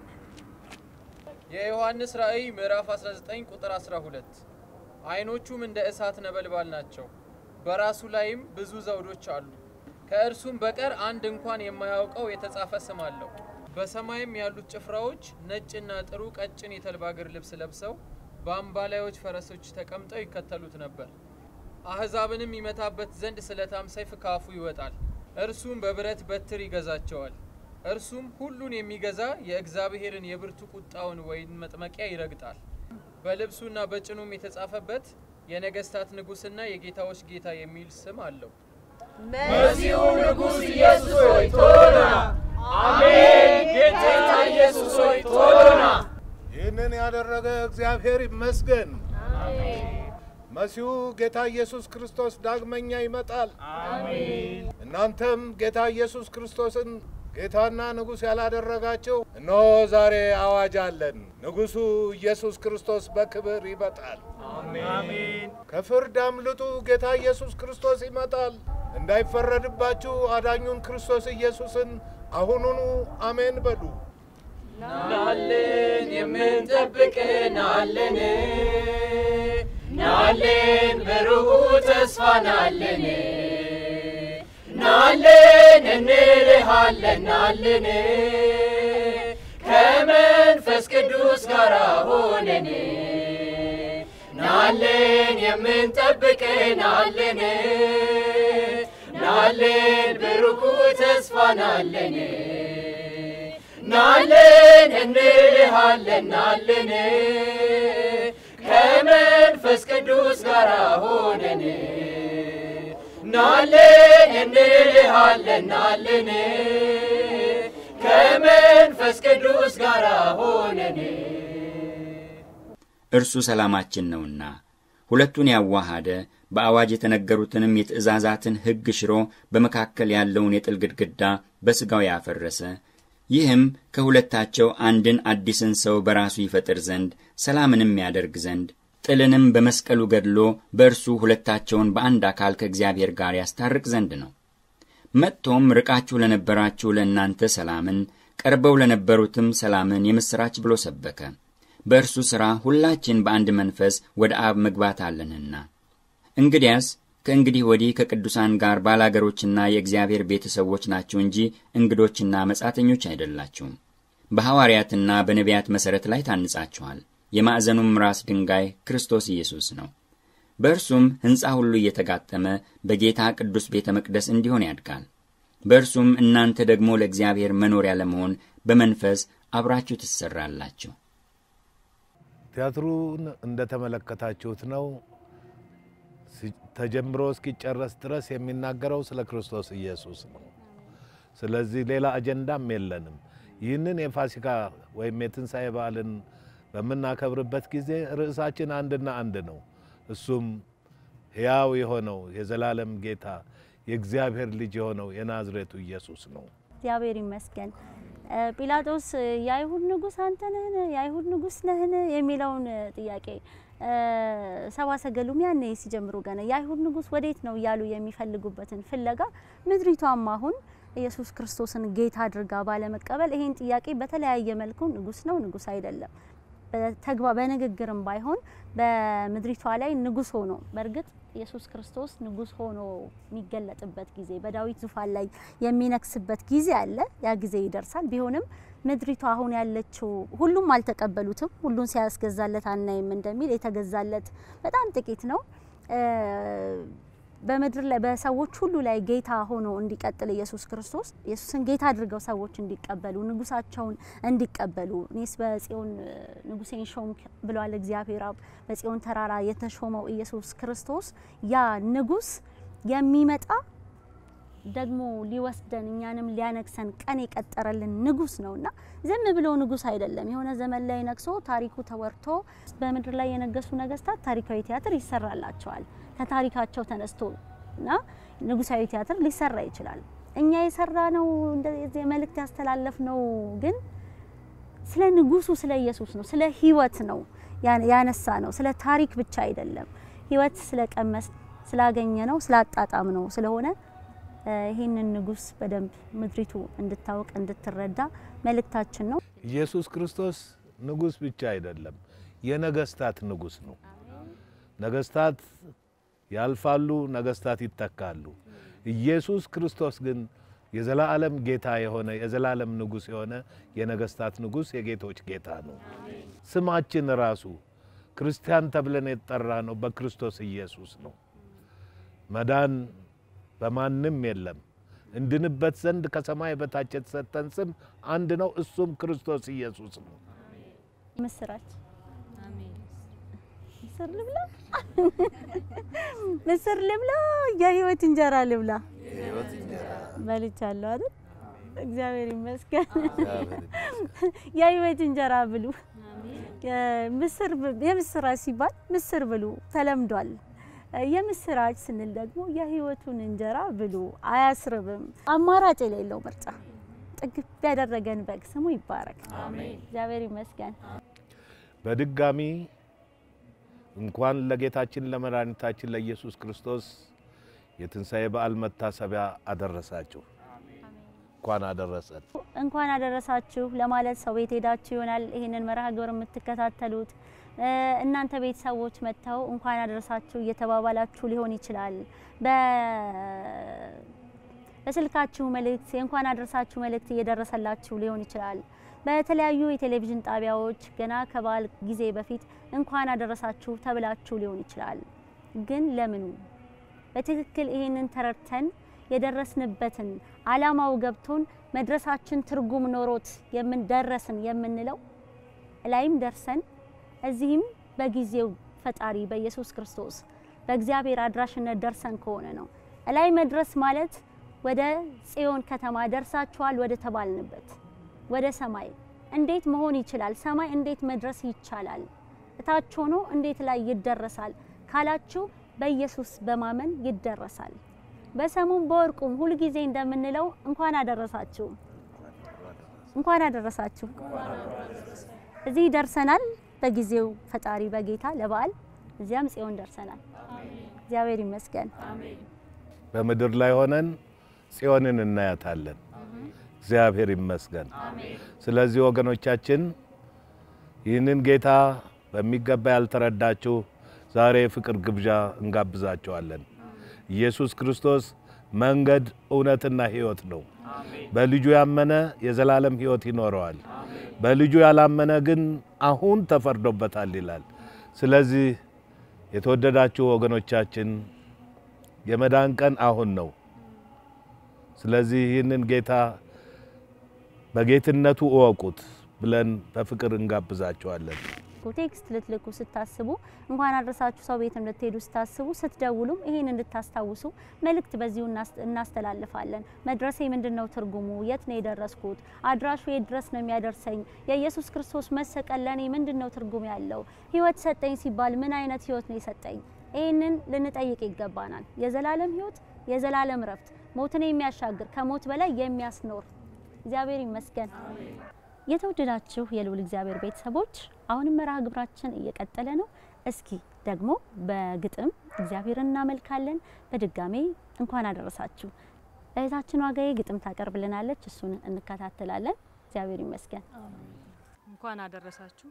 የዮሐንስ ራእይ ምዕራፍ 19 ቁጥር 12 አይኖቹም እንደ እሳት ነበልባል ናቸው፣ በራሱ ላይም ብዙ ዘውዶች አሉ። ከእርሱም በቀር አንድ እንኳን የማያውቀው የተጻፈ ስም አለው። በሰማይም ያሉት ጭፍራዎች ነጭና ጥሩ ቀጭን የተልባ እግር ልብስ ለብሰው በአምባላዮች ፈረሶች ተቀምጠው ይከተሉት ነበር። አሕዛብንም ይመታበት ዘንድ ስለታም ሰይፍ ካፉ ይወጣል። እርሱም በብረት በትር ይገዛቸዋል። እርሱም ሁሉን የሚገዛ የእግዚአብሔርን የብርቱ ቁጣውን ወይን መጥመቂያ ይረግጣል። በልብሱና በጭኑም የተጻፈበት የነገስታት ንጉስና የጌታዎች ጌታ የሚል ስም አለው። መሲሁ ንጉስ ኢየሱስ ሆይ ቶሎና! አሜን። ጌታ ኢየሱስ ሆይ ቶሎና! ይህንን ያደረገ እግዚአብሔር ይመስገን። አሜን። መሲሁ ጌታ ኢየሱስ ክርስቶስ ዳግመኛ ይመጣል። አሜን። እናንተም ጌታ ኢየሱስ ክርስቶስን ጌታና ንጉስ ያላደረጋችሁ እነሆ ዛሬ አዋጅ አለን። ንጉሱ ኢየሱስ ክርስቶስ በክብር ይመጣል። አሜን። ከፍርድ አምልጡ፣ ጌታ ኢየሱስ ክርስቶስ ይመጣል። እንዳይፈረድባችሁ አዳኙን ክርስቶስ ኢየሱስን አሁኑኑ አሜን በሉ። ናለን የምንጠብቅ ናለን ናልን ብሩህ ተስፋ ናልን ናልን እንልሃለን ናልን ከመንፈስ ቅዱስ ጋር ሆነን ናልን የምንጠብቅ ናልን ናልን ብሩህ ተስፋ ናልን ናልን እንልሃለን ናልን ከመንፈስ ቅዱስ ጋር ሆነን ናልን እንልሃለን ናልን ከመንፈስ ቅዱስ ጋር ሆነን እርሱ ሰላማችን ነውና ሁለቱን ያዋሃደ በአዋጅ የተነገሩትንም የትእዛዛትን ሕግ ሽሮ በመካከል ያለውን የጥል ግድግዳ በሥጋው ያፈረሰ ይህም ከሁለታቸው አንድን አዲስን ሰው በራሱ ይፈጥር ዘንድ ሰላምንም ያደርግ ዘንድ ጥልንም በመስቀሉ ገድሎ በእርሱ ሁለታቸውን በአንድ አካል ከእግዚአብሔር ጋር ያስታርቅ ዘንድ ነው። መጥቶም ርቃችሁ ለነበራችሁ ለእናንተ ሰላምን፣ ቀርበው ለነበሩትም ሰላምን የምሥራች ብሎ ሰበከ። በእርሱ ሥራ ሁላችን በአንድ መንፈስ ወደ አብ መግባት አለንና። እንግዲያስ ከእንግዲህ ወዲህ ከቅዱሳን ጋር ባላገሮችና የእግዚአብሔር ቤተሰቦች ናችሁ እንጂ እንግዶችና መጻተኞች አይደላችሁም። በሐዋርያትና በነቢያት መሠረት ላይ ታንጻችኋል። የማዕዘኑም ራስ ድንጋይ ክርስቶስ ኢየሱስ ነው። በእርሱም ሕንፃ ሁሉ እየተጋጠመ በጌታ ቅዱስ ቤተ መቅደስ እንዲሆን ያድጋል። በእርሱም እናንተ ደግሞ ለእግዚአብሔር መኖሪያ ለመሆን በመንፈስ አብራችሁ ትሰራላችሁ። ቲያትሩን እንደተመለከታችሁት ነው። ተጀምሮ እስኪጨረስ ድረስ የሚናገረው ስለ ክርስቶስ ኢየሱስ ነው። ስለዚህ ሌላ አጀንዳም የለንም። ይህንን የፋሲካ ወይም የትንሣኤ በዓልን በምናከብርበት ጊዜ ርዕሳችን አንድና አንድ ነው። እሱም ሕያው የሆነው የዘላለም ጌታ የእግዚአብሔር ልጅ የሆነው የናዝሬቱ ኢየሱስ ነው። እግዚአብሔር ይመስገን። ጲላጦስ የአይሁድ ንጉሥ አንተ ነህን? የአይሁድ ንጉሥ ነህን? የሚለውን ጥያቄ ሰብአ ሰገሉም ያኔ ሲጀምሩ ገና የአይሁድ ንጉሥ ወዴት ነው እያሉ የሚፈልጉበትን ፍለጋ ምድሪቷም አሁን ኢየሱስ ክርስቶስን ጌታ አድርጋ ባለመቀበል ይሄን ጥያቄ በተለያየ መልኩ ንጉሥ ነው ንጉሥ አይደለም በንግግርም ባይሆን በምድሪቷ ላይ ንጉሥ ሆኖ በእርግጥ ኢየሱስ ክርስቶስ ንጉሥ ሆኖ የሚገለጥበት ጊዜ በዳዊት ዙፋን ላይ የሚነክስበት ጊዜ አለ። ያ ጊዜ ይደርሳል። ቢሆንም ምድሪቷ አሁን ያለችው ሁሉም አልተቀበሉትም። ሁሉን ሲያስገዛለት አናይም እንደሚል የተገዛለት በጣም ጥቂት ነው። በምድር ላይ በሰዎች ሁሉ ላይ ጌታ ሆኖ እንዲቀጥል ኢየሱስ ክርስቶስ ኢየሱስን ጌታ አድርገው ሰዎች እንዲቀበሉ ንጉሳቸውን እንዲቀበሉ እኔስ በጽዮን ንጉሴን ሾምክ ብሏል እግዚአብሔር አብ። በጽዮን ተራራ የተሾመው ኢየሱስ ክርስቶስ ያ ንጉስ የሚመጣ ደግሞ ሊወስደን እኛንም ሊያነክሰን ቀን የቀጠረልን ንጉስ ነውና ዝም ብሎ ንጉስ አይደለም። የሆነ ዘመን ላይ ነክሶ ታሪኩ ተወርቶ በምድር ላይ የነገሱ ነገስታት ታሪካዊ ቲያትር ይሰራላቸዋል። ከታሪካቸው ተነስቶና ንጉሳዊ ቲያትር ሊሰራ ይችላል። እኛ የሰራነው እንደዚህ መልእክት ያስተላለፍነው ግን ስለ ንጉሱ ስለ ኢየሱስ ነው። ስለ ህይወት ነው ያነሳ ነው። ስለ ታሪክ ብቻ አይደለም። ህይወት ስለቀመስ ስላገኘ ነው ስላጣጣም ነው። ስለሆነ ይሄንን ንጉስ በደንብ ምድሪቱ እንድታውቅ እንድትረዳ መልእክታችን ነው። ኢየሱስ ክርስቶስ ንጉስ ብቻ አይደለም፣ የነገስታት ንጉስ ነው። ነገስታት ያልፋሉ፣ ነገስታት ይተካሉ። ኢየሱስ ክርስቶስ ግን የዘላለም ጌታ የሆነ የዘላለም ንጉስ የሆነ የነገስታት ንጉስ የጌቶች ጌታ ነው። ስማችን ራሱ ክርስቲያን ተብለን የተጠራ ነው በክርስቶስ ኢየሱስ ነው። መዳን በማንም የለም። እንድንበት ዘንድ ከሰማይ በታች የተሰጠን ስም አንድ ነው፣ እሱም ክርስቶስ ኢየሱስ ነው። ምስራች ምስር ልብላ ምስር ልብላ የህይወት እንጀራ ልብላ የህይወት እንጀራ በልቻለሁ አይደል? እግዚአብሔር ይመስገን። የህይወት እንጀራ ብሉ። የምስራች ሲባል ምስር ብሉ ተለምዷል። የምስራች ስንል ደግሞ የህይወቱን እንጀራ ብሉ። አያስርብም። አማራጭ የሌለው ምርጫ ጥግብ ያደረገን በግ ስሙ ይባረክ። አሜን። እግዚአብሔር ይመስገን። በድጋሚ እንኳን ለጌታችን ለመድኃኒታችን ለኢየሱስ ክርስቶስ የትንሣኤ በዓል መታሰቢያ አደረሳችሁ። እንኳን አደረሰን። እንኳን አደረሳችሁ ለማለት ሰው ቤት ሄዳችሁ ይሆናል ይሄንን መርሃ ግብር የምትከታተሉት። እናንተ ቤተሰቦች መጥተው እንኳን አደረሳችሁ እየተባባላችሁ ሊሆን ይችላል። በስልካችሁ መልእክት እንኳን አደረሳችሁ መልእክት እየደረሰላችሁ ሊሆን ይችላል። በተለያዩ የቴሌቪዥን ጣቢያዎች ገና ከበዓል ጊዜ በፊት እንኳን አደረሳችሁ ተብላችሁ ሊሆን ይችላል። ግን ለምኑ? በትክክል ይሄንን ተረድተን የደረስንበትን ዓላማው ገብቶን መድረሳችን ትርጉም ኖሮት የምንደረስን የምንለው ላይም ደርሰን እዚህም በጊዜው ፈጣሪ በኢየሱስ ክርስቶስ በእግዚአብሔር አድራሽነት ደርሰን ከሆነ ነው። ላይ መድረስ ማለት ወደ ጽዮን ከተማ ደርሳችኋል ወደ ተባልንበት ወደ ሰማይ እንዴት መሆን ይችላል? ሰማይ እንዴት መድረስ ይቻላል? እታች ሆኖ እንዴት ላይ ይደረሳል ካላችሁ በኢየሱስ በማመን ይደረሳል። በሰሙም በወርቁም ሁሉ ጊዜ እንደምንለው እንኳን አደረሳችሁ እንኳን አደረሳችሁ። እዚህ ደርሰናል በጊዜው ፈጣሪ በጌታ ለበዓል እዚያም ጽዮን ደርሰናል። እግዚአብሔር ይመስገን። በምድር ላይ ሆነን ጽዮንን እናያታለን። እግዚአብሔር ይመስገን። ስለዚህ ወገኖቻችን ይህንን ጌታ በሚገባ ያልተረዳችሁ ዛሬ ፍቅር ግብዣ እንጋብዛችኋለን። ኢየሱስ ክርስቶስ መንገድ እውነትና ሕይወት ነው። በልጁ ያመነ የዘላለም ሕይወት ይኖረዋል። በልጁ ያላመነ ግን አሁን ተፈርዶበታል ይላል። ስለዚህ የተወደዳችሁ ወገኖቻችን የመዳን ቀን አሁን ነው። ስለዚህ ይህንን ጌታ በጌትነቱ እወቁት ብለን በፍቅር እንጋብዛችኋለን። ቴክስት ልትልኩ ስታስቡ እንኳን አደረሳችሁ ሰው ቤት እንድትሄዱ ስታስቡ ስትደውሉም ይሄን እንድታስታውሱ መልእክት በዚሁ እናስተላልፋለን። መድረሴ ምንድነው ትርጉሙ? የት ነው የደረስኩት? አድራሹ የት ድረስ ነው የሚያደርሰኝ? የኢየሱስ ክርስቶስ መሰቀል ለኔ ምንድነው ትርጉም ያለው? ህይወት ሰጠኝ ሲባል ምን አይነት ህይወት ነው የሰጠኝ? ይሄንን ልንጠይቅ ይገባናል። የዘላለም ህይወት፣ የዘላለም ረፍት፣ ሞትን የሚያሻግር ከሞት በላይ የሚያስኖር እግዚአብሔር ይመስገን። የተወደዳችሁ የልዑል እግዚአብሔር ቤተሰቦች አሁንም መርሃ ግብራችን እየቀጠለ ነው። እስኪ ደግሞ በግጥም እግዚአብሔርን እናመልካለን። በድጋሜ እንኳን አደረሳችሁ። እህታችን ዋጋዬ ግጥም ታቀርብልናለች፣ እሱን እንከታተላለን። እግዚአብሔር ይመስገን። እንኳን አደረሳችሁ።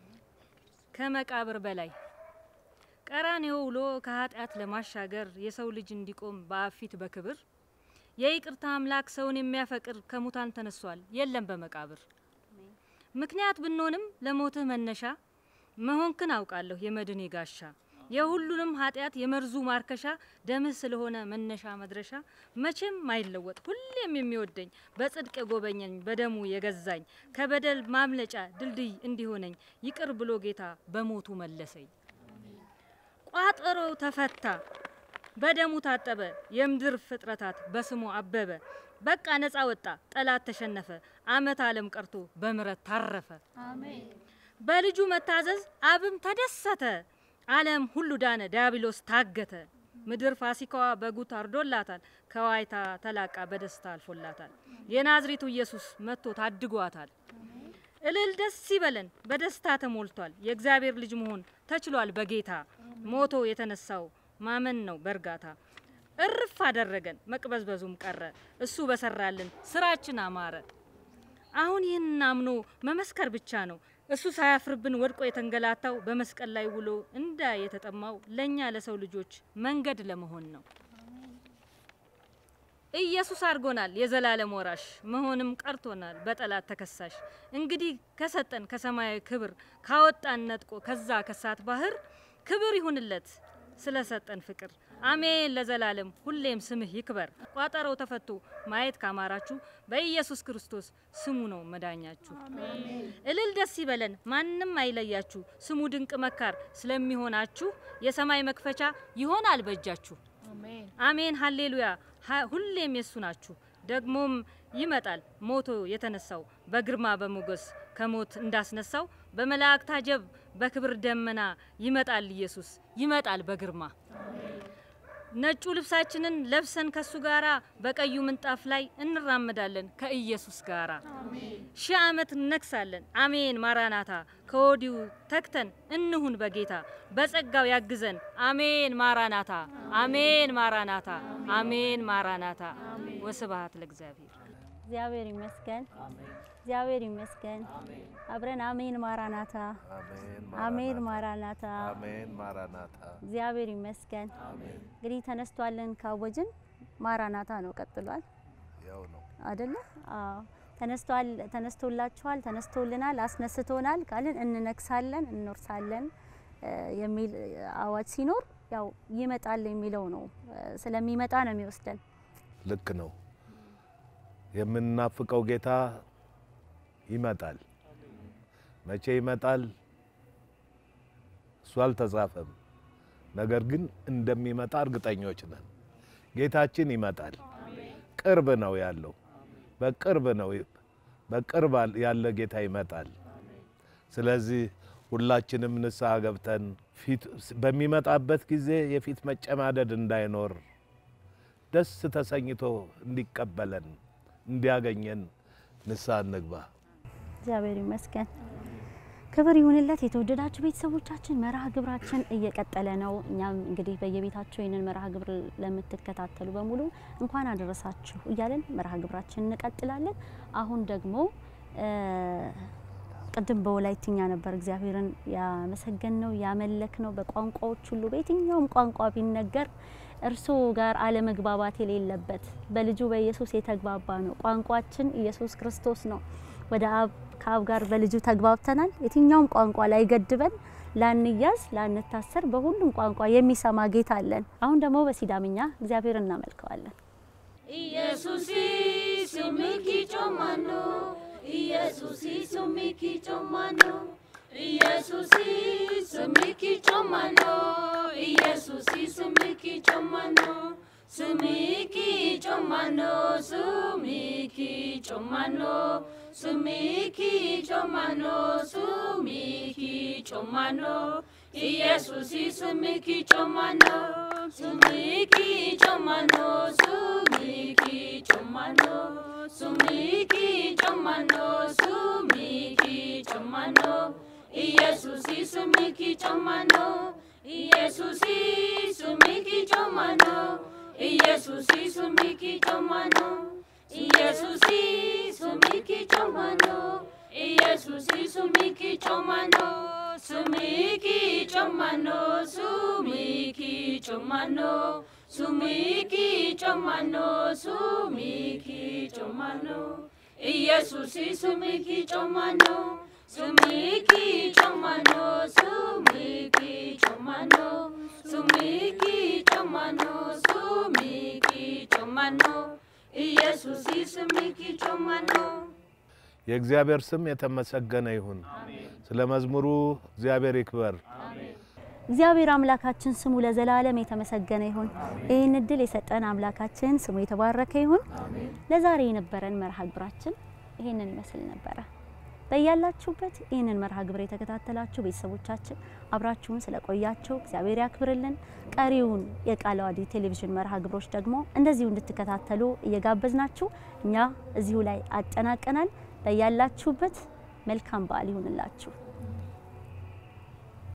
ከመቃብር በላይ ቀራንዮ ውሎ ከኃጢአት ለማሻገር የሰው ልጅ እንዲቆም በአፊት በክብር የይቅርታ አምላክ ሰውን የሚያፈቅር ከሙታን ተነሷል የለም በመቃብር። ምክንያት ብንሆንም ለሞትህ መነሻ መሆንክን አውቃለሁ የመድኔ ጋሻ። የሁሉንም ኃጢአት የመርዙ ማርከሻ ደምህ ስለሆነ መነሻ መድረሻ። መቼም ማይለወጥ ሁሌም የሚወደኝ በጽድቅ የጎበኘኝ በደሙ የገዛኝ ከበደል ማምለጫ ድልድይ እንዲሆነኝ ይቅር ብሎ ጌታ በሞቱ መለሰኝ። ቋጠሮ ተፈታ በደሙ ታጠበ የምድር ፍጥረታት በስሙ አበበ። በቃ ነፃ ወጣ ጠላት ተሸነፈ አመት ዓለም ቀርቶ በምረት ታረፈ። አሜን። በልጁ መታዘዝ አብም ተደሰተ ዓለም ሁሉ ዳነ ዲያብሎስ ታገተ። ምድር ፋሲካዋ በጉ ታርዶላታል ከዋይታ ተላቃ በደስታ አልፎላታል። የናዝሬቱ ኢየሱስ መጥቶ ታድጓታል። እልል ደስ ይበለን በደስታ ተሞልቷል። የእግዚአብሔር ልጅ መሆን ተችሏል በጌታ ሞቶ የተነሳው ማመን ነው በርጋታ። እርፍ አደረገን መቅበዝበዙም ቀረ እሱ በሰራልን ስራችን አማረ። አሁን ይህን አምኖ መመስከር ብቻ ነው እሱ ሳያፍርብን ወድቆ የተንገላታው በመስቀል ላይ ውሎ እንዳ የተጠማው ለኛ ለሰው ልጆች መንገድ ለመሆን ነው። ኢየሱስ አድርጎናል የዘላለም ወራሽ መሆንም ቀርቶናል በጠላት ተከሳሽ። እንግዲህ ከሰጠን ከሰማያዊ ክብር ካወጣን ነጥቆ ከዛ ከሳት ባህር ክብር ይሁንለት ስለሰጠን ፍቅር አሜን ለዘላለም ሁሌም ስምህ ይክበር። ቋጠሮው ተፈቶ ማየት ካማራችሁ በኢየሱስ ክርስቶስ ስሙ ነው መዳኛችሁ። አሜን። እልል ደስ ይበለን ማንም አይለያችሁ ስሙ ድንቅ መካር ስለሚሆናችሁ የሰማይ መክፈቻ ይሆናል በእጃችሁ። አሜን አሜን ሃሌሉያ ሁሌም የሱ ናችሁ። ደግሞም ይመጣል ሞቶ የተነሳው በግርማ በሞገስ ከሞት እንዳስነሳው በመላእክት አጀብ በክብር ደመና ይመጣል ኢየሱስ ይመጣል በግርማ። ነጩ ልብሳችንን ለብሰን ከሱ ጋራ በቀዩ ምንጣፍ ላይ እንራመዳለን ከኢየሱስ ጋራ። ሺህ ዓመት እንነግሳለን አሜን ማራናታ። ከወዲሁ ተክተን እንሁን በጌታ በጸጋው ያግዘን አሜን ማራናታ አሜን ማራናታ አሜን ማራናታ። ወስብሐት ለእግዚአብሔር። እግዚአብሔር ይመስገን እግዚአብሔር ይመስገን አብረን አሜን ማራናታ አሜን ማራናታ አሜን ማራናታ እግዚአብሔር ይመስገን እንግዲህ ተነስቷልን ካወጅን ማራናታ ነው ቀጥሏል ያው ነው አይደለ አዎ ተነስቷል ተነስቶላችኋል ተነስቶልናል አስነስቶናል ካልን እንነክሳለን እንኖርሳለን የሚል አዋጅ ሲኖር ያው ይመጣል የሚለው ነው ስለሚመጣ ነው የሚወስደን ልክ ነው የምንናፍቀው ጌታ ይመጣል መቼ ይመጣል እሱ አልተጻፈም ነገር ግን እንደሚመጣ እርግጠኞች ነን ጌታችን ይመጣል ቅርብ ነው ያለው በቅርብ ነው በቅርብ ያለ ጌታ ይመጣል ስለዚህ ሁላችንም ንስሐ ገብተን ፊት በሚመጣበት ጊዜ የፊት መጨማደድ እንዳይኖር ደስ ተሰኝቶ እንዲቀበለን እንዲያገኘን ንስሐ እንግባ እግዚአብሔር ይመስገን ክብር ይሁንለት የተወደዳችሁ ቤተሰቦቻችን መርሃ ግብራችን እየቀጠለ ነው እኛም እንግዲህ በየቤታችሁ ይሄንን መርሃ ግብር ለምትከታተሉ በሙሉ እንኳን አደረሳችሁ እያለን መርሃ ግብራችን እንቀጥላለን አሁን ደግሞ ቅድም በወላይትኛ ነበር እግዚአብሔርን ያመሰገንነው ያመለክነው በቋንቋዎች ሁሉ በየትኛውም ቋንቋ ቢነገር እርሱ ጋር አለመግባባት የሌለበት በልጁ በኢየሱስ የተግባባ ነው ቋንቋችን ኢየሱስ ክርስቶስ ነው ወደ አብ ከአብ ጋር በልጁ ተግባብተናል የትኛውም ቋንቋ ላይ ገድበን ላንያዝ ላንታሰር በሁሉም ቋንቋ የሚሰማ ጌታ አለን አሁን ደግሞ በሲዳምኛ እግዚአብሔርን እናመልከዋለን ኢየሱስ ስምኪ ጮማኖ ኢየሱስ ስምኪ ጮማኖ ኢየሱስ ስምኪ ጮማኖ ኢየሱስ ስምኪ ጮማኖ ስምኪ ጮማኖ ስምኪ ጮማኖ ስምኪ ጮማኖ ስምኪ ጮማኖ ኢየሱስ ስምኪ ጮማኖ ስምኪ ጮማኖ ስምኪ ጮማኖ ስምኪ ጮማኖ ስምኪ ጮማኖ ኢየሱስ ስምኪ ጮማኖ ኢየሱስ ስምኪ ጮማኖ ኢየሱስ ስምኪ ጮማኖ ኢየሱስ ስምኪ ጮማኖ ኢየሱስ ስምኪ ጮማኖ ስምኪ ጮማኖ ስምኪ ጮማኖ ስምኪ ጮማኖ ስምኪ ጮማኖ ኢየሱስ ስምኪ ጮማኖ ስምኪ ጮማኖ ስምኪ ጮማኖ ስምኪ ጮማኖ ስምኪ ጮማኖ ኢየሱስ ስምኪ ጮማኖ የእግዚአብሔር ስም የተመሰገነ ይሁን ስለ መዝሙሩ እግዚአብሔር ይክበር እግዚአብሔር አምላካችን ስሙ ለዘላለም የተመሰገነ ይሁን ይህን እድል የሰጠን አምላካችን ስሙ የተባረከ ይሁን ለዛሬ የነበረን መርሃ ግብራችን ይሄንን ይመስል ነበር በያላችሁበት ይሄንን መርሃ ግብር የተከታተላችሁ ቤተሰቦቻችን አብራችሁን ስለቆያችሁ እግዚአብሔር ያክብርልን ቀሪውን የቃለ ዓዋዲ ቴሌቪዥን መርሃ ግብሮች ደግሞ እንደዚሁ እንድትከታተሉ እየጋበዝናችሁ እኛ እዚሁ ላይ አጠናቀናል በያላችሁበት መልካም በዓል ይሁንላችሁ